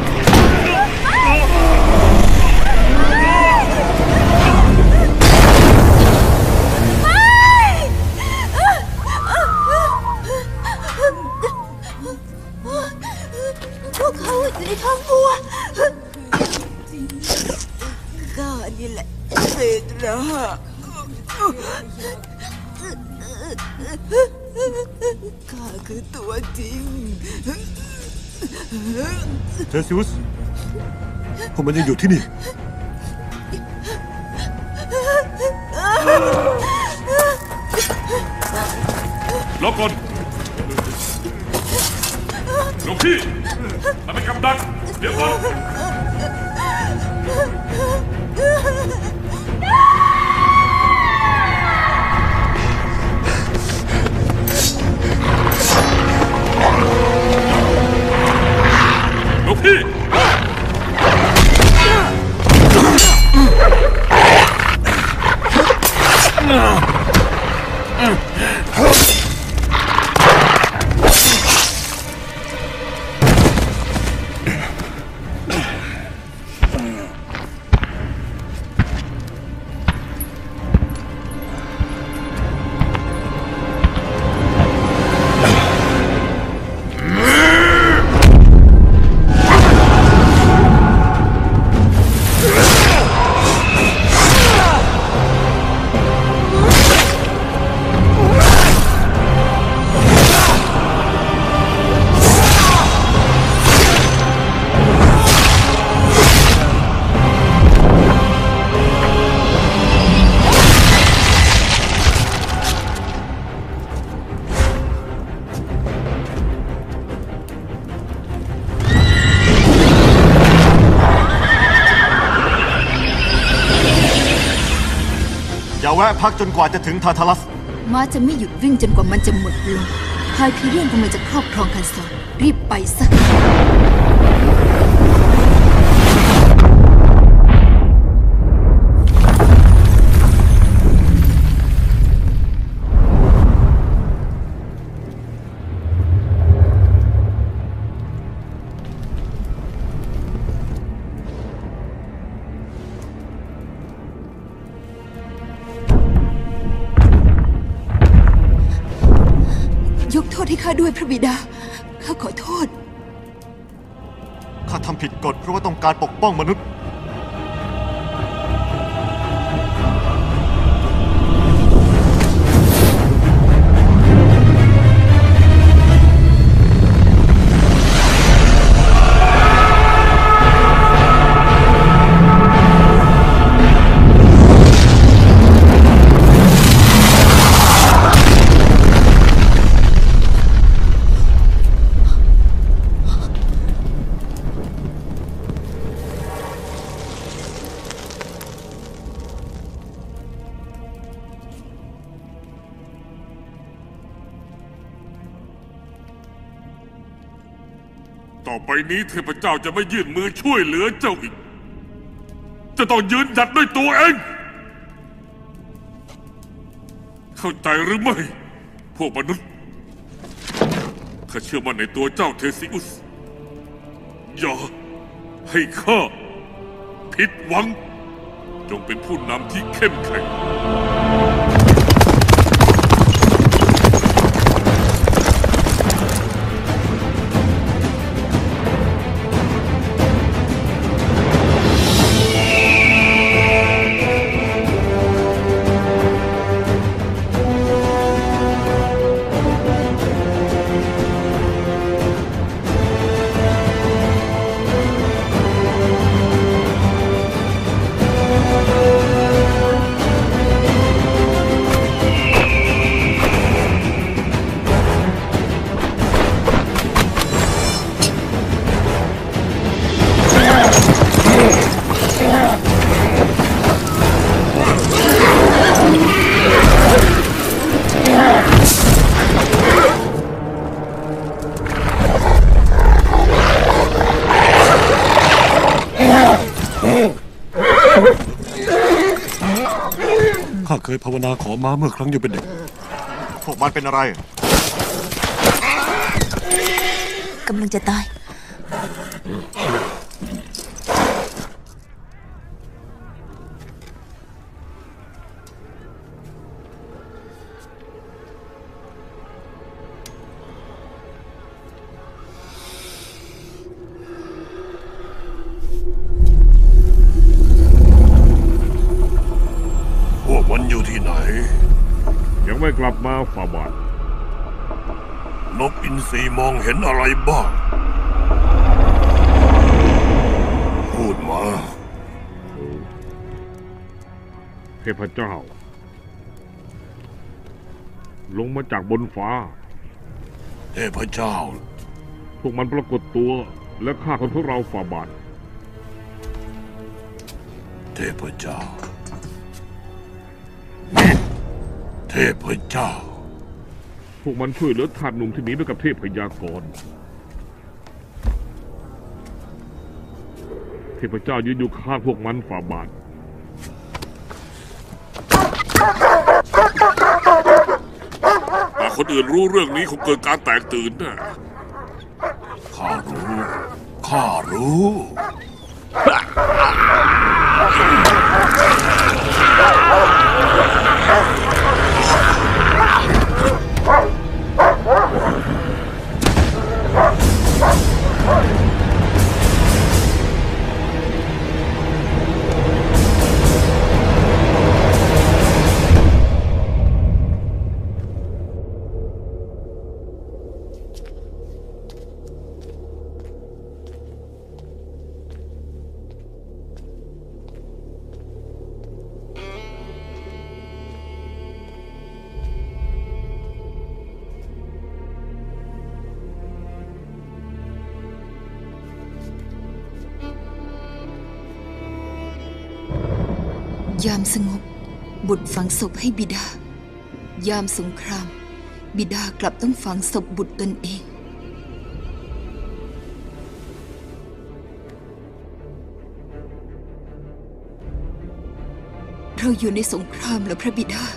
พวกเขาอยู่ในท้องวัวข้านี่แหละเศษระข้าคือตัวจริงเทซิอุสพวกมันยังอยู่ที่นี่รอก่อนหลวงพี่ทำเป็นกำดักเดี๋ยวก่อนหลวงพี่แวะพักจนกว่าจะถึงทาทารัสม้าจะไม่หยุดวิ่งจนกว่ามันจะหมดลมไฮพีเรียนกำลังจะครอบครองคันซอนรีบไปซะ ยกโทษให้ข้าด้วยพระบิดา ข้าขอโทษข้าทำผิดกฎเพราะว่าต้องการปกป้องมนุษย์ต่อไปนี้เทพเจ้าจะไม่ยื่นมือช่วยเหลือเจ้าอีก จะต้องยืนหยัดด้วยตัวเอง เข้าใจหรือไม่ พวกมนุษย์ข้าเชื่อมั่นในตัวเจ้าเทซิอุส อย่าให้ข้าผิดหวัง จงเป็นผู้นำที่เข้มแข็งข้าเคยภาวนาขอม้าเมื่อครั้งยังเป็นเด็กพวกมันเป็นอะไรกำลังจะตายพวกมันอยู่ที่ไหนยังไม่กลับมาฝ่าบาทนกอินทรีมองเห็นอะไรบ้าง พูดมาเทพเจ้า ลงมาจากบนฟ้าเทพเจ้าพวกมันปรากฏตัวและฆ่าคนพวกเราฝ่าบาทเทพเจ้า เทพเจ้าพวกมันช่วยเหลือทาสหนุ่มที่หนีไปกับเทพยากร เทพเจ้ายืนอยู่ข้างพวกมันฝ่าบาทหากคนอื่นรู้เรื่องนี้คงเกิดการแตกตื่นแน่ข้ารู้ ข้ารู้ยามสงบบุตรฝังศพให้บิดา ยามสงคราม บิดากลับต้องฝังศพบุตรตนเอง เราอยู่ในสงครามเหรอพระบิดา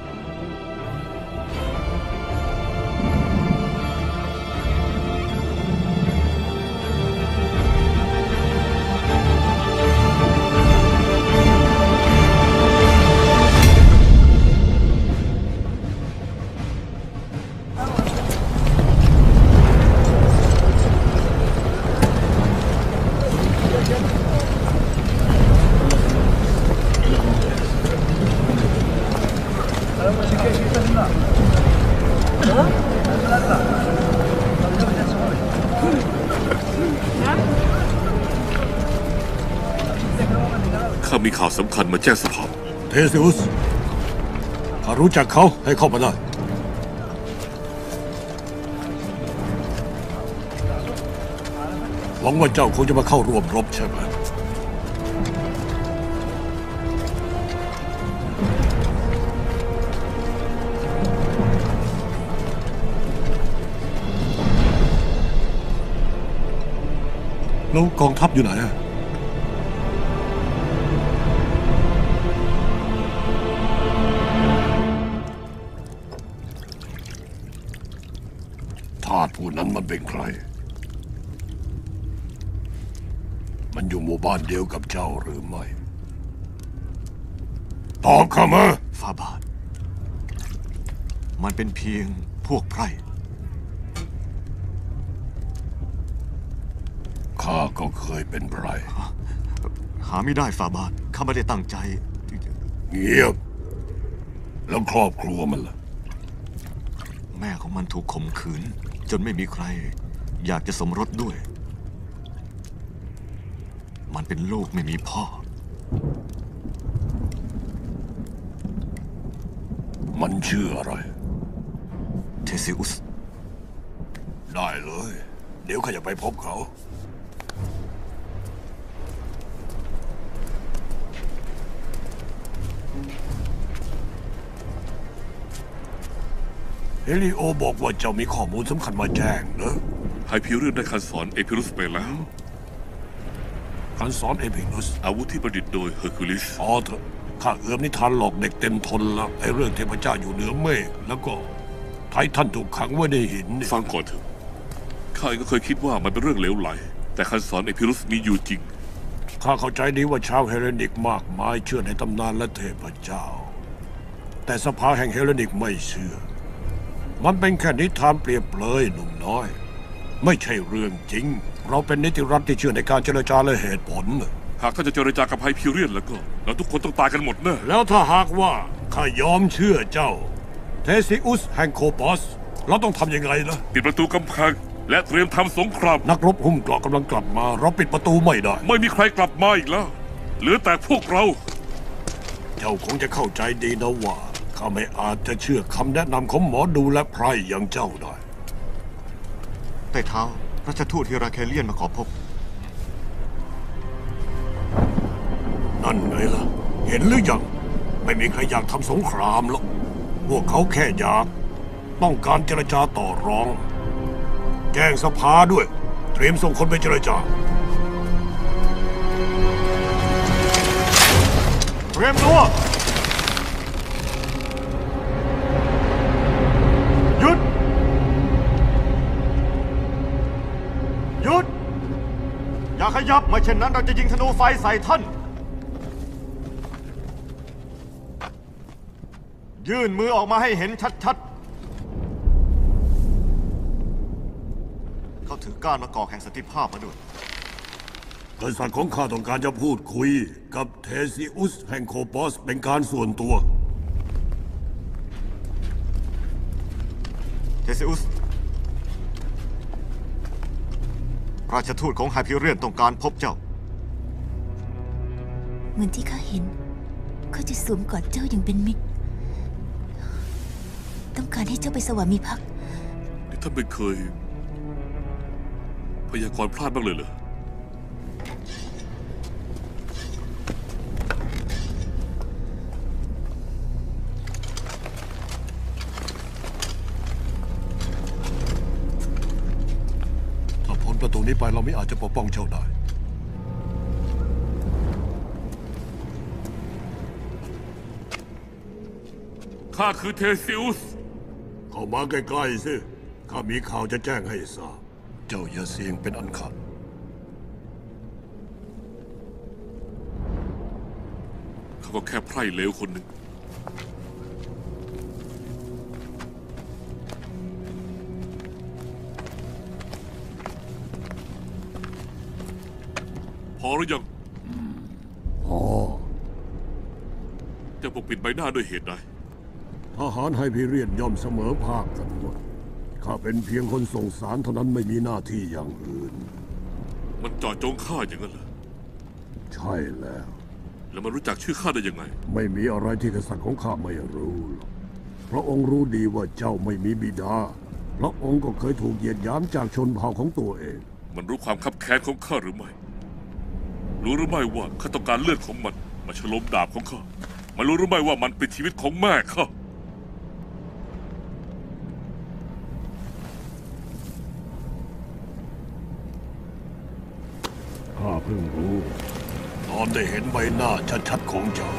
ข้ามีข่าวสำคัญมาแจ้งสภาเทซิอุสข้ารู้จักเขาให้เข้ามาได้หวังว่าเจ้าคงจะมาเข้าร่วมรบใช่ไหมแล้วกองทัพอยู่ไหนอะทาสผู้นั้นมันเป็นใคร มันอยู่หมู่บ้านเดียวกับเจ้าหรือไม่ ตอบข้ามาฟาบาท มันเป็นเพียงพวกไพร่ข้าก็เคยเป็นไพรหาไม่ได้ฟาบาทข้าไม่ได้ตั้งใจเงียบ แล้วครอบครัวมันล่ะแม่ของมันถูกข่มขืน จนไม่มีใคร อยากจะสมรสด้วย มันเป็นลูกไม่มีพ่อมันชื่ออะไรเทซิอุสได้เลย เดี๋ยวข้าจะไปพบเขา เฮลิโอบอกว่าเจ้ามีข้อมูลสำคัญมาแจ้งเนอะไฮพิวเรียนได้คันสอนเอพิรุสไปแล้วการสอนเอพินุสอาวุธที่ประดิษฐ์โดยเฮอร์คิวลิสพอเถอะข้าเอื้อมนิทานหลอกเด็กเต็มทนแล้วไอ้เรื่องเทพเจ้าอยู่เหนือเมฆแล้วก็ไททันถูกขังไว้ในหินนี่ฟังก่อนเถอะข้าเองก็เคยคิดว่ามันเป็นเรื่องเหลวไหล แต่คันสอนเอพิรุสมีอยู่จริงข้าเข้าใจดีว่าชาวเฮเลนิกมากมายเชื่อในตำนานและเทพเจ้า แต่สภาแห่งเฮเลนิกไม่เชื่อ มันเป็นแค่นิทานเปรียบเปรยหนุ่มน้อย ไม่ใช่เรื่องจริง เราเป็นนิติรัฐที่เชื่อในการเจรจาและเหตุผลหากท่านจะเจรจากับไฮพิวเรียนแล้วก็เราทุกคนต้องตายกันหมดแน่แล้วถ้าหากว่าข้ายอมเชื่อเจ้า เทซิอุสแห่งโคปอส เราต้องทำยังไงนะปิดประตูกำแพงและเตรียมทำสงครามนักรบหุ้มเกราะกำลังกลับมา เราปิดประตูไม่ได้ไม่มีใครกลับมาอีกแล้ว เหลือแต่พวกเราเจ้าคงจะเข้าใจดีนะว่าข้าไม่อาจจะเชื่อคำแนะนำของหมอดูและไพร่อย่างเจ้าได้ใต้เท้าราชทูตฮิราเคเลียนมาขอพบนั่นไงล่ะ เห็นหรือยัง ไม่มีใครอยากทำสงครามหรอก พวกเขาแค่อยากต้องการเจรจาต่อรอง แจ้งสภาด้วย เตรียมส่งคนไปเจรจาเตรียมตัว หยุด หยุด อย่าขยับไม่เช่นนั้นเราจะยิงธนูไฟใส่ท่าน ยื่นมือออกมาให้เห็นชัดๆ เขาถือก้านมะกอกแห่งสันติภาพมาด้วยกษัตริย์ของข้าต้องการจะพูดคุยกับเทซิอุสแห่งโคปอสเป็นการส่วนตัวเทซิอุส ราชทูตของไฮพิเรียนต้องการพบเจ้าเหมือนที่ข้าเห็น เขาจะสวมกอดเจ้าอย่างเป็นมิตร ต้องการให้เจ้าไปสวามิภักดิ์นี่ท่านไม่เคย พยากรณ์พลาดบ้างเลยเหรอพพ้นประตูนี้ไปเราไม่อาจจะปกป้องเจ้าได้ข้าคือเทซิอุสเข้ามาใกล้ๆสิข้ามีข่าวจะแจ้งให้ทราบเจ้าอย่าเสี่ยงเป็นอันขาดเขาก็แค่ไพร่เลวคนหนึ่งพอหรือยังอ๋อจะปกปิดใบหน้าด้วยเหตุใดทหารไฮพีเรียนย่อมเสมอภาคกันหมดข้าเป็นเพียงคนส่งสารเท่านั้นไม่มีหน้าที่อย่างอื่นมันเจาะจงข้าอย่างนั้นเหรอใช่แล้วแล้วมันรู้จักชื่อข้าได้ยังไงไม่มีอะไรที่กษัตริย์ของข้าไม่รู้หรอกพระองค์รู้ดีว่าเจ้าไม่มีบิดาพระองค์ก็เคยถูกเหยียดหยามจากชนเผ่าของตัวเองมันรู้ความคับแค้นของข้าหรือไม่ รู้หรือไม่ว่าข้าต้องการเลือดของมันมาฉลมดาบของข้ามันรู้หรือไม่ว่ามันเป็นชีวิตของแม่ข้าข้าเพิ่งรู้ ตอนได้เห็นใบหน้าชัดๆของเจ้า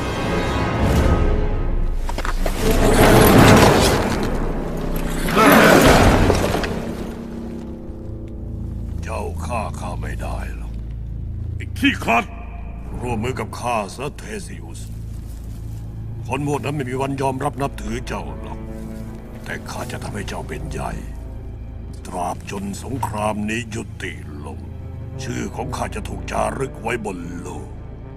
เจ้าฆ่าข้าไม่ได้หรอกไอ้ขี้คลาดร่วมมือกับข้าซะเทซิอุส คนพวกนั้นไม่มีวันยอมรับนับถือเจ้าหรอก แต่ข้าจะทำให้เจ้าเป็นใหญ่ ตราบจนสงครามนี้ยุติลง ชื่อของข้าจะถูกจารึกไว้บนโลก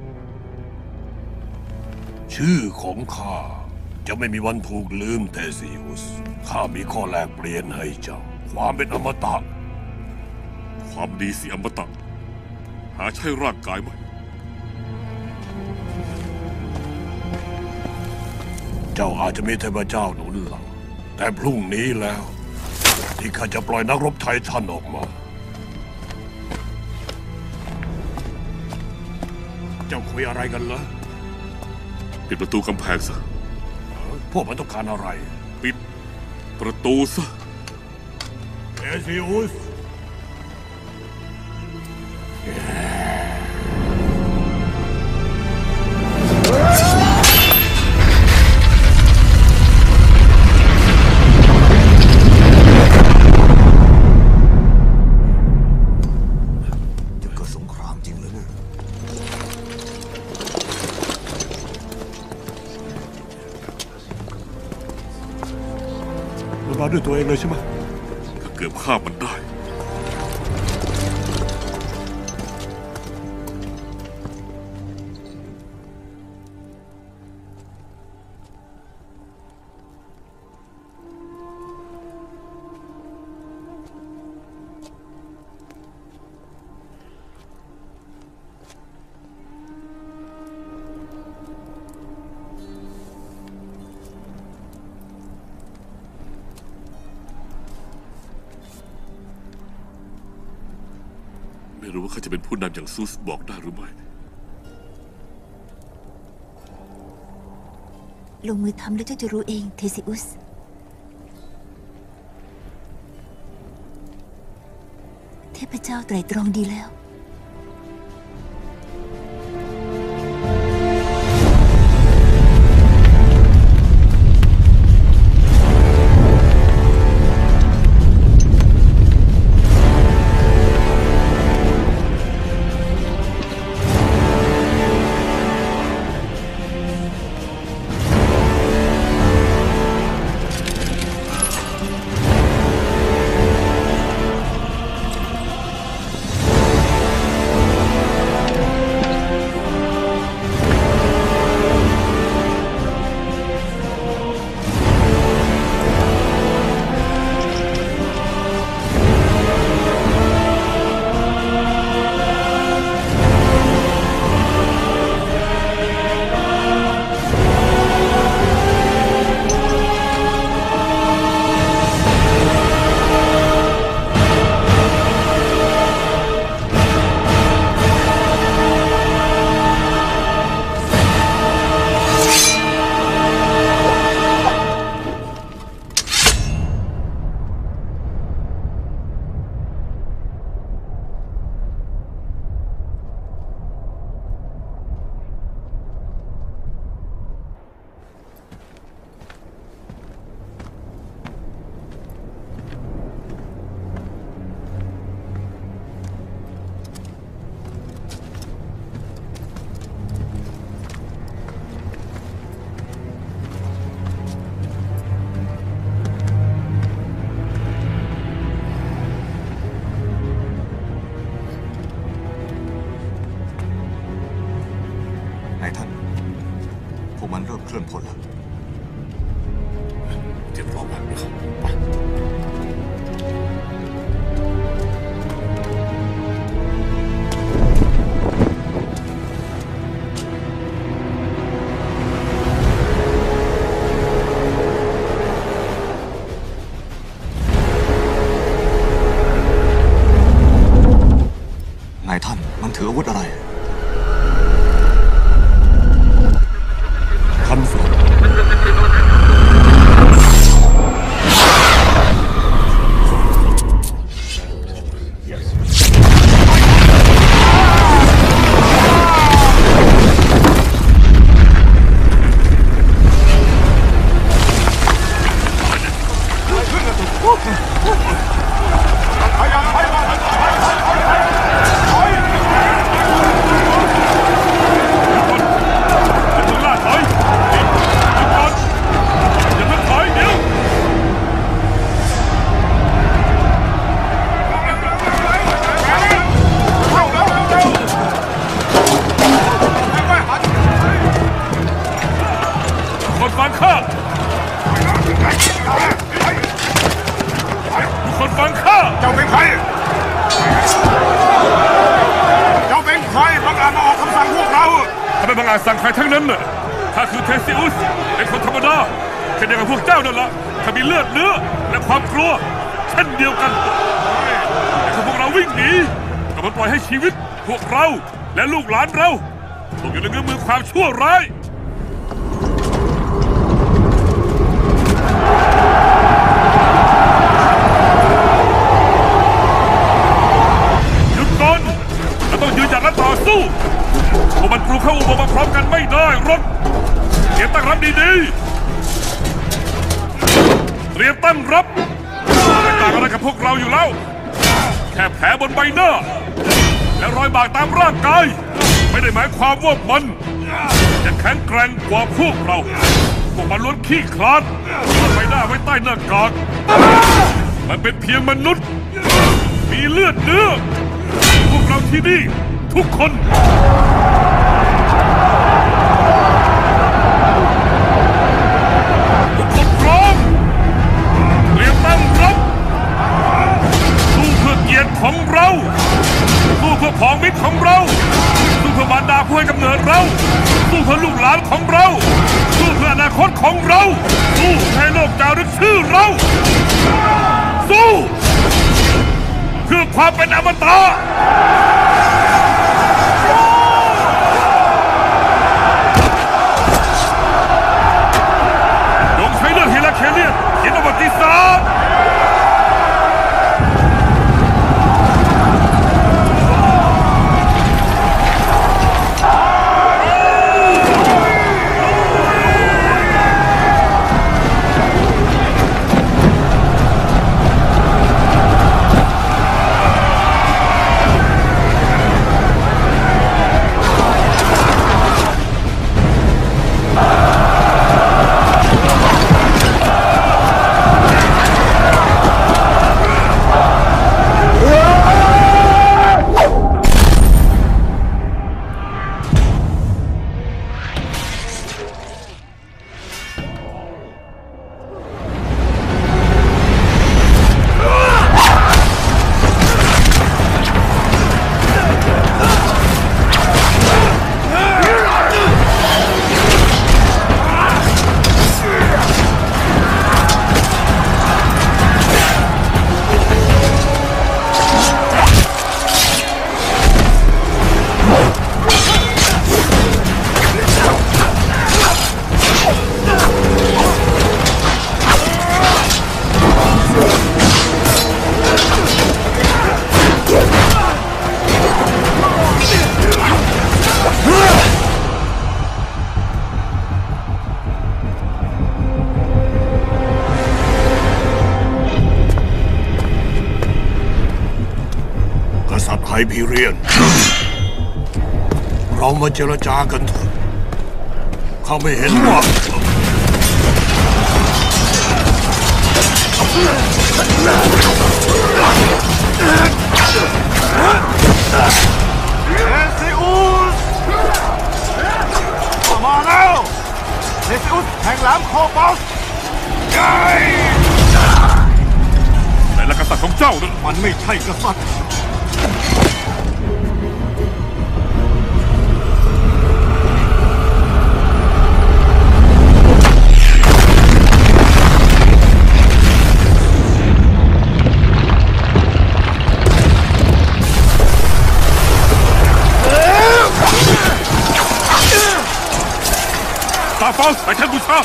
ชื่อของข้าจะไม่มีวันถูกลืมเทซิอุส ข้ามีข้อแลกเปลี่ยนให้เจ้า ความเป็นอมตะความดีสิอมตะ หาใช่ร่างกายไหมเจ้าอาจจะมีเทพเจ้าหนุนหลัง แต่พรุ่งนี้แล้ว ที่ข้าจะปล่อยนักรบไททันออกมา เจ้าคุยอะไรกันเหรอปิดประตูกำแพงซะพวกมันต้องการอะไรปิดประตูซะเอซิอุสจะเกิดสงครามจริงหรือเนี่ยมันมาด้วยตัวเองเลยใช่ไหมถ้าเกือบฆ่ามันได้ ไม่รู้ว่าเขาจะเป็นผู้นำอย่างซูสบอกได้หรือไม่ลงมือทำแล้วเจ้าจะรู้เองเทซิอุส เทพเจ้าไตรตรองดีแล้วเคลื่อนพลแล้วเตรียมพร้อมแล้วไปนายท่านมันถืออาวุธอะไรคำสอนคนฟังข้าทุกคนฟังข้าเจ้าเป็นใคร เจ้าเป็นใครบังอาจมาออกคำสั่งพวกเราถ้าไม่บังอาจสั่งใครทั้งนั้นน่ะข้าคือเทซิอุสเป็นคนธรรมดาแค่เดียวกับพวกเจ้านั่นแหละข้ามีเลือดเนื้อและความกลัวเช่นเดียวกันแต่ถ้าพวกเราวิ่งหนีก็มันปล่อยให้ชีวิตพวกเราและลูกหลานเราตกอยู่ในเงื้อมือความชั่วร้ายหยุดก่อนเราต้องยืนหยัดและต่อสู้พวกมันกรูเข้าอุโมงค์มาพร้อมกันไม่ได้รถเตรียมตั้งรับดีๆเตรียมตั้งรับไม่ต่างอะไรกับพวกเราอยู่แล้วแค่แผลบนใบหน้าและรอยบากตามร่างกายไม่ได้หมายความว่ามันจะแข็งแกร่งกว่าพวกเราพวกมันล้วนขี้คลาดใบหน้าไว้ใต้หน้ากากมันเป็นเพียงมนุษย์มีเลือดเนื้อพวกเราที่นี่ทุกคนทุกคนพร้อมเตรียมตั้งรับสู้เพื่อเกียรติของเราสู้เพื่อพ้องมิตรของเราสู้เพื่อมารดาผู้ให้กำเนิดเราสู้เพื่อลูกหลานของเราสู้เพื่ออนาคตของเราสู้ให้โลกจารึกชื่อเราสู้เพื่อความเป็นอมตะจงใช้เลือดเฮราเคเลียนเขียนประวัติศาสตร์ไฮพีเรียน เรามาเจรจากันเถอะเขาไม่เห็นว่าเทซิอุสมาแล้วเทซิามคอบอสแต่ละกษัตริย์ของเจ้านั้นมันไม่ใช่กษัตริย์ตาฟอสไปแทนบูชา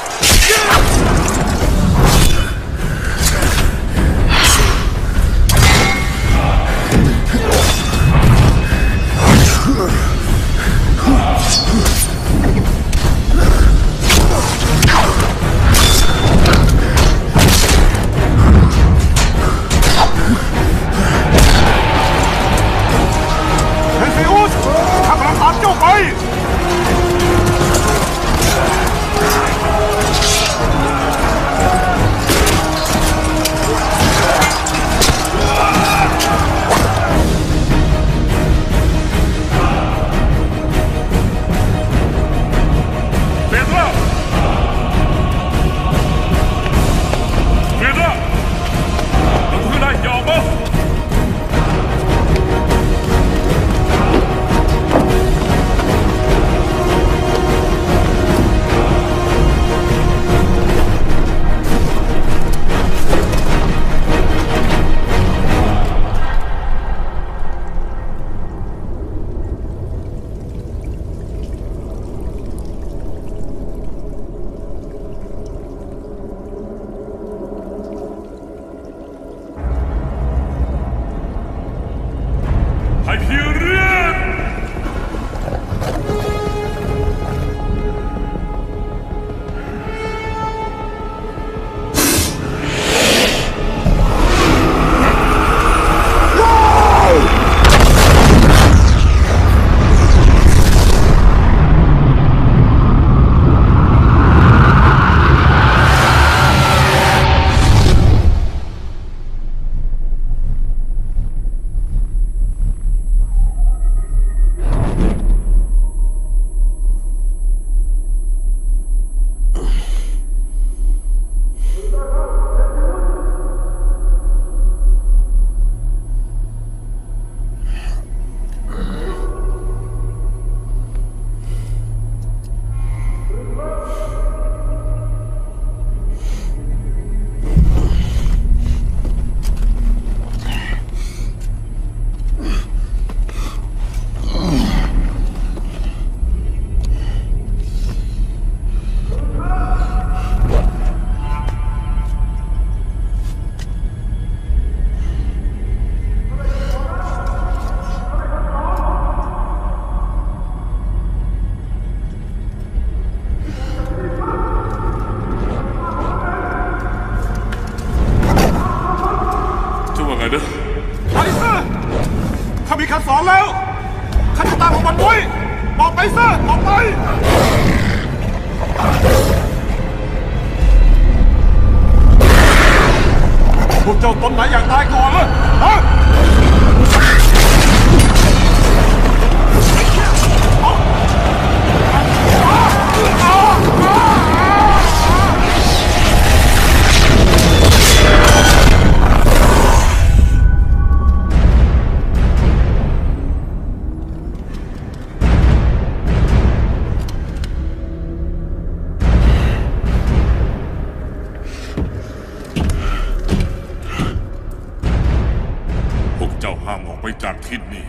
เฮซิอุสข้ากำลังตามเจ้าไปไอ้เซอร์ข้ามีคำสอนแล้วข้าจะตามของมันไว้บอกไปเซอร์บอกไปพวกเจ้าตนไหนอยากตายก่อนล่ะฮะห้ามออกไปจากที่นี่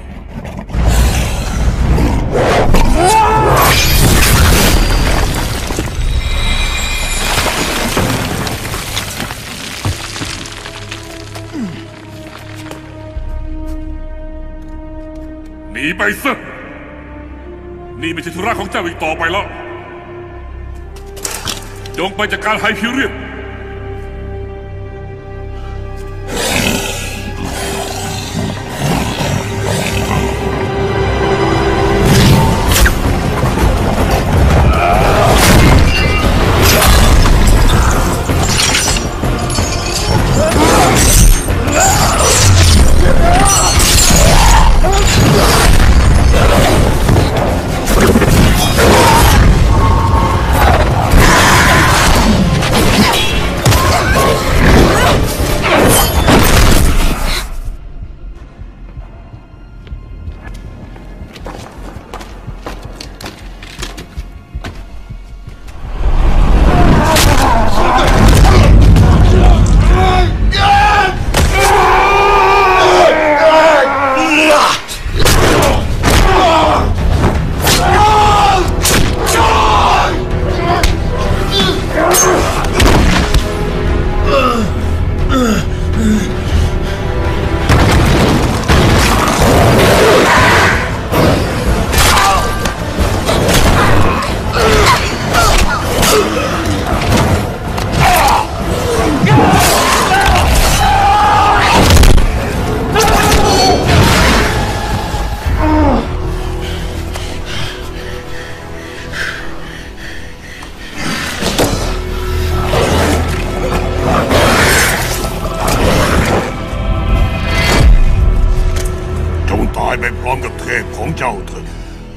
หนีไปซะนี่ไม่ใช่ธุระของเจ้าอีกต่อไปแล้วจงไปจัดการไฮพิเรียนตายไปพร้อมกับเทพของเจ้าเถอะ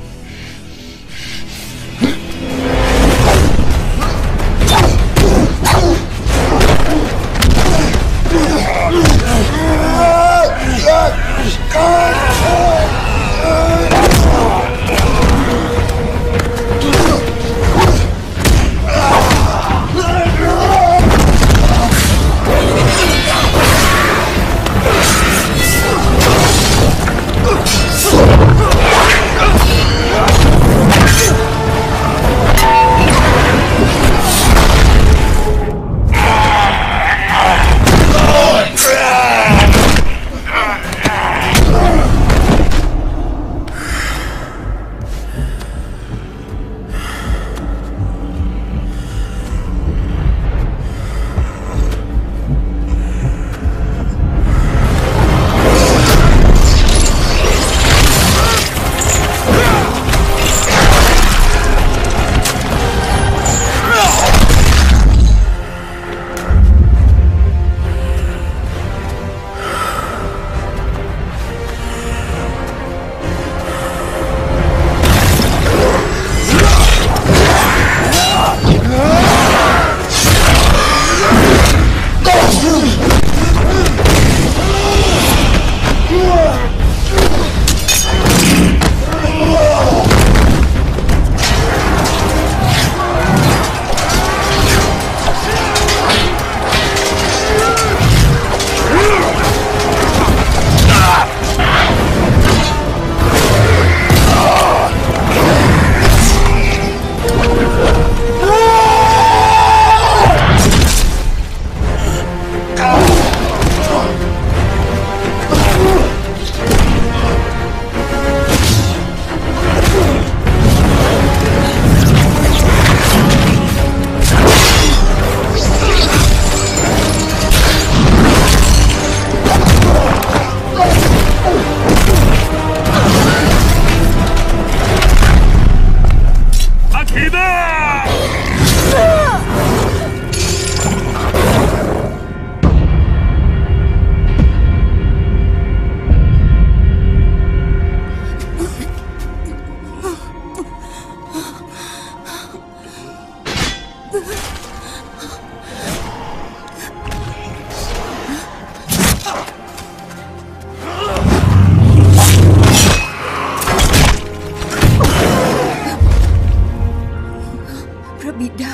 บิดา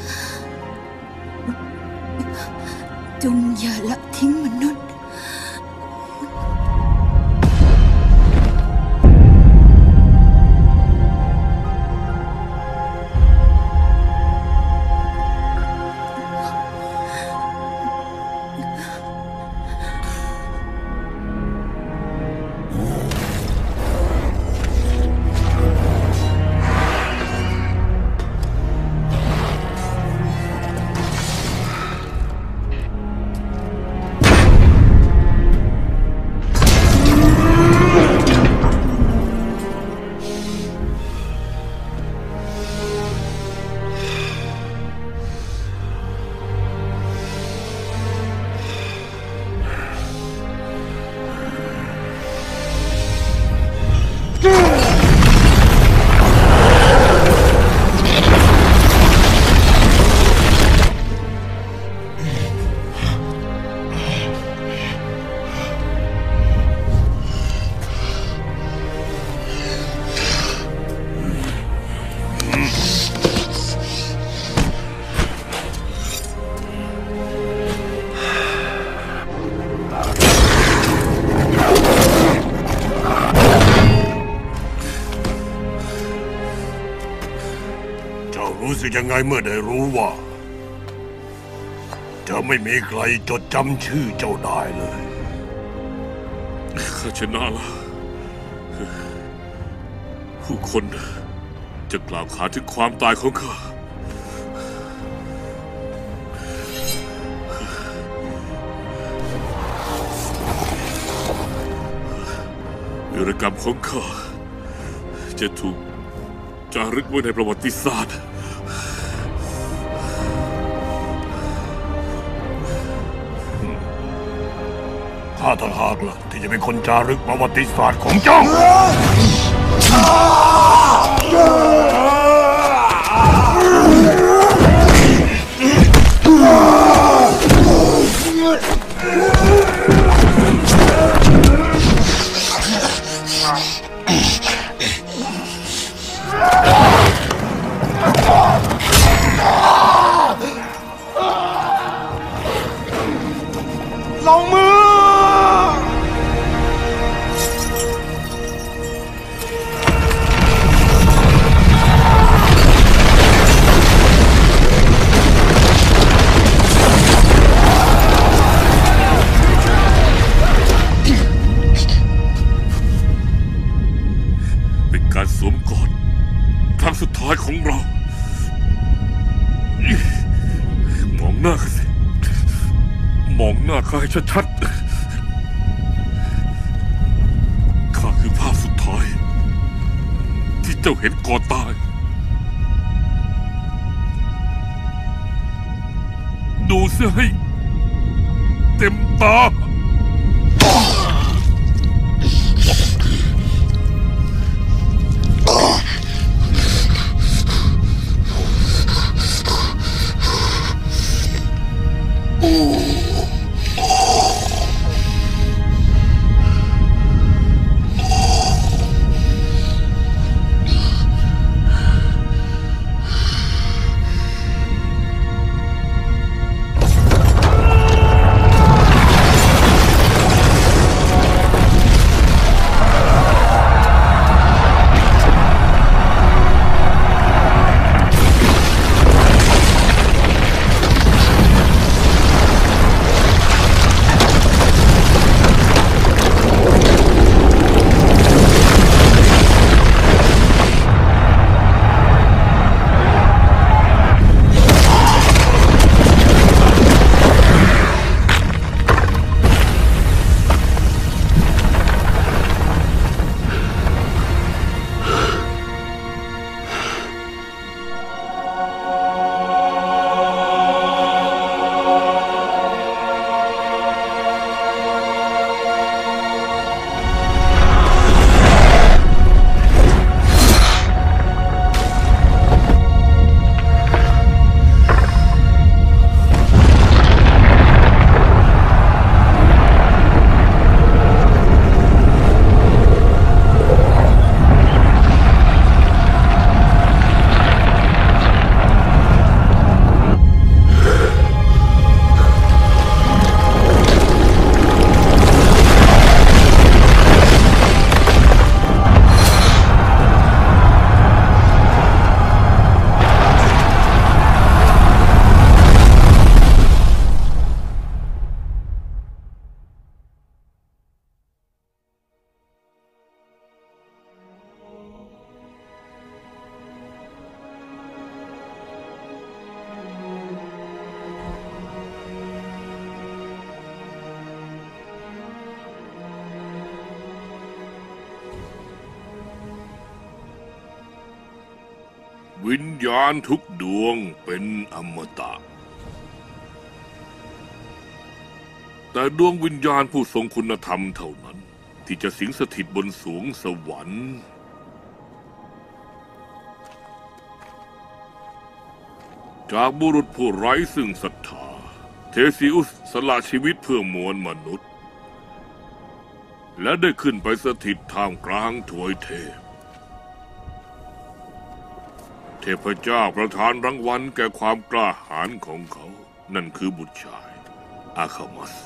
จงอย่าละทิ้งมนุษย์รู้สึกยังไงเมื่อได้รู้ว่าจะไม่มีใครจดจำชื่อเจ้าได้เลยข้าชนะแล้วผู้คนจะกล่าวขานถึงความตายของข้าวีรกรรมของข้าจะถูกจารึกไว้ในประวัติศาสตร์ข้าต่างหากล่ะที่จะเป็นคนจารึกประวัติศาสตร์ของเจ้าลงมือ เป็นการสวมกอดครั้งสุดท้ายของเรา มองหน้ากันสิ มองหน้าข้าให้ชัดๆ ข้าคือภาพสุดท้าย ที่เจ้าเห็นก่อนตาย ดูเสียให้เต็มตา วิญญาณทุกดวงเป็นอมตะ แต่ดวงวิญญาณผู้ทรงคุณธรรมเท่านั้น ที่จะสิงสถิตบนสวงสวรรค์จากบุรุษผู้ไร้ซึ่งศรัทธาเทซิอุสสละชีวิตเพื่อมวลมนุษย์ และได้ขึ้นไปสถิตท่ามกลางถวยเทพ เทพเจ้าประทานรางวัลแก่ความกล้าหาญของเขา นั่นคือบุตรชายอาคามัส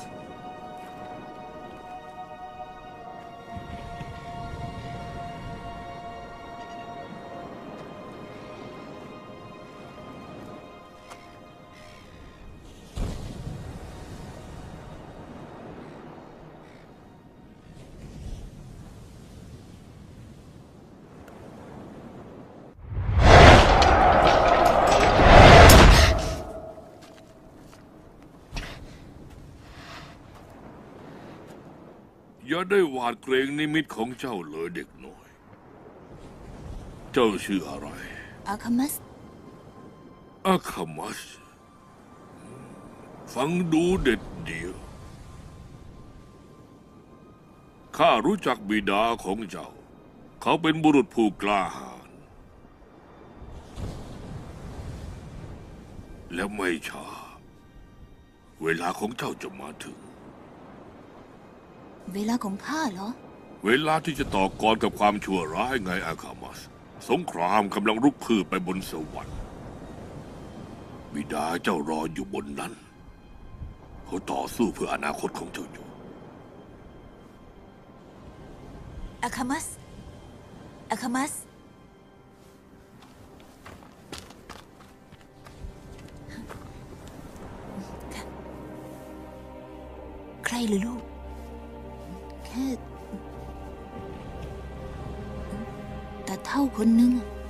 อย่าได้หวาดเกรงนิมิตของเจ้าเลยเด็กน้อย เจ้าชื่ออะไรอาคามัสอาคามัส ฟังดูเด็ดเดียวข้ารู้จักบิดาของเจ้า เขาเป็นบุรุษผู้กล้าหาญและไม่ช้า เวลาของเจ้าจะมาถึงเวลาของข้าเหรอเวลาที่จะต่อกรกับความชั่วร้ายไงอาคามัส สงครามกำลังรุกคืบไปบนสวรรค์ บิดาเจ้ารออยู่บนนั้น เขาต่อสู้เพื่ออนาคตของเจ้าอยู่อาคามัส อาคามัส ใครหรือลูกแค่ตาเท่าคนนึงอะ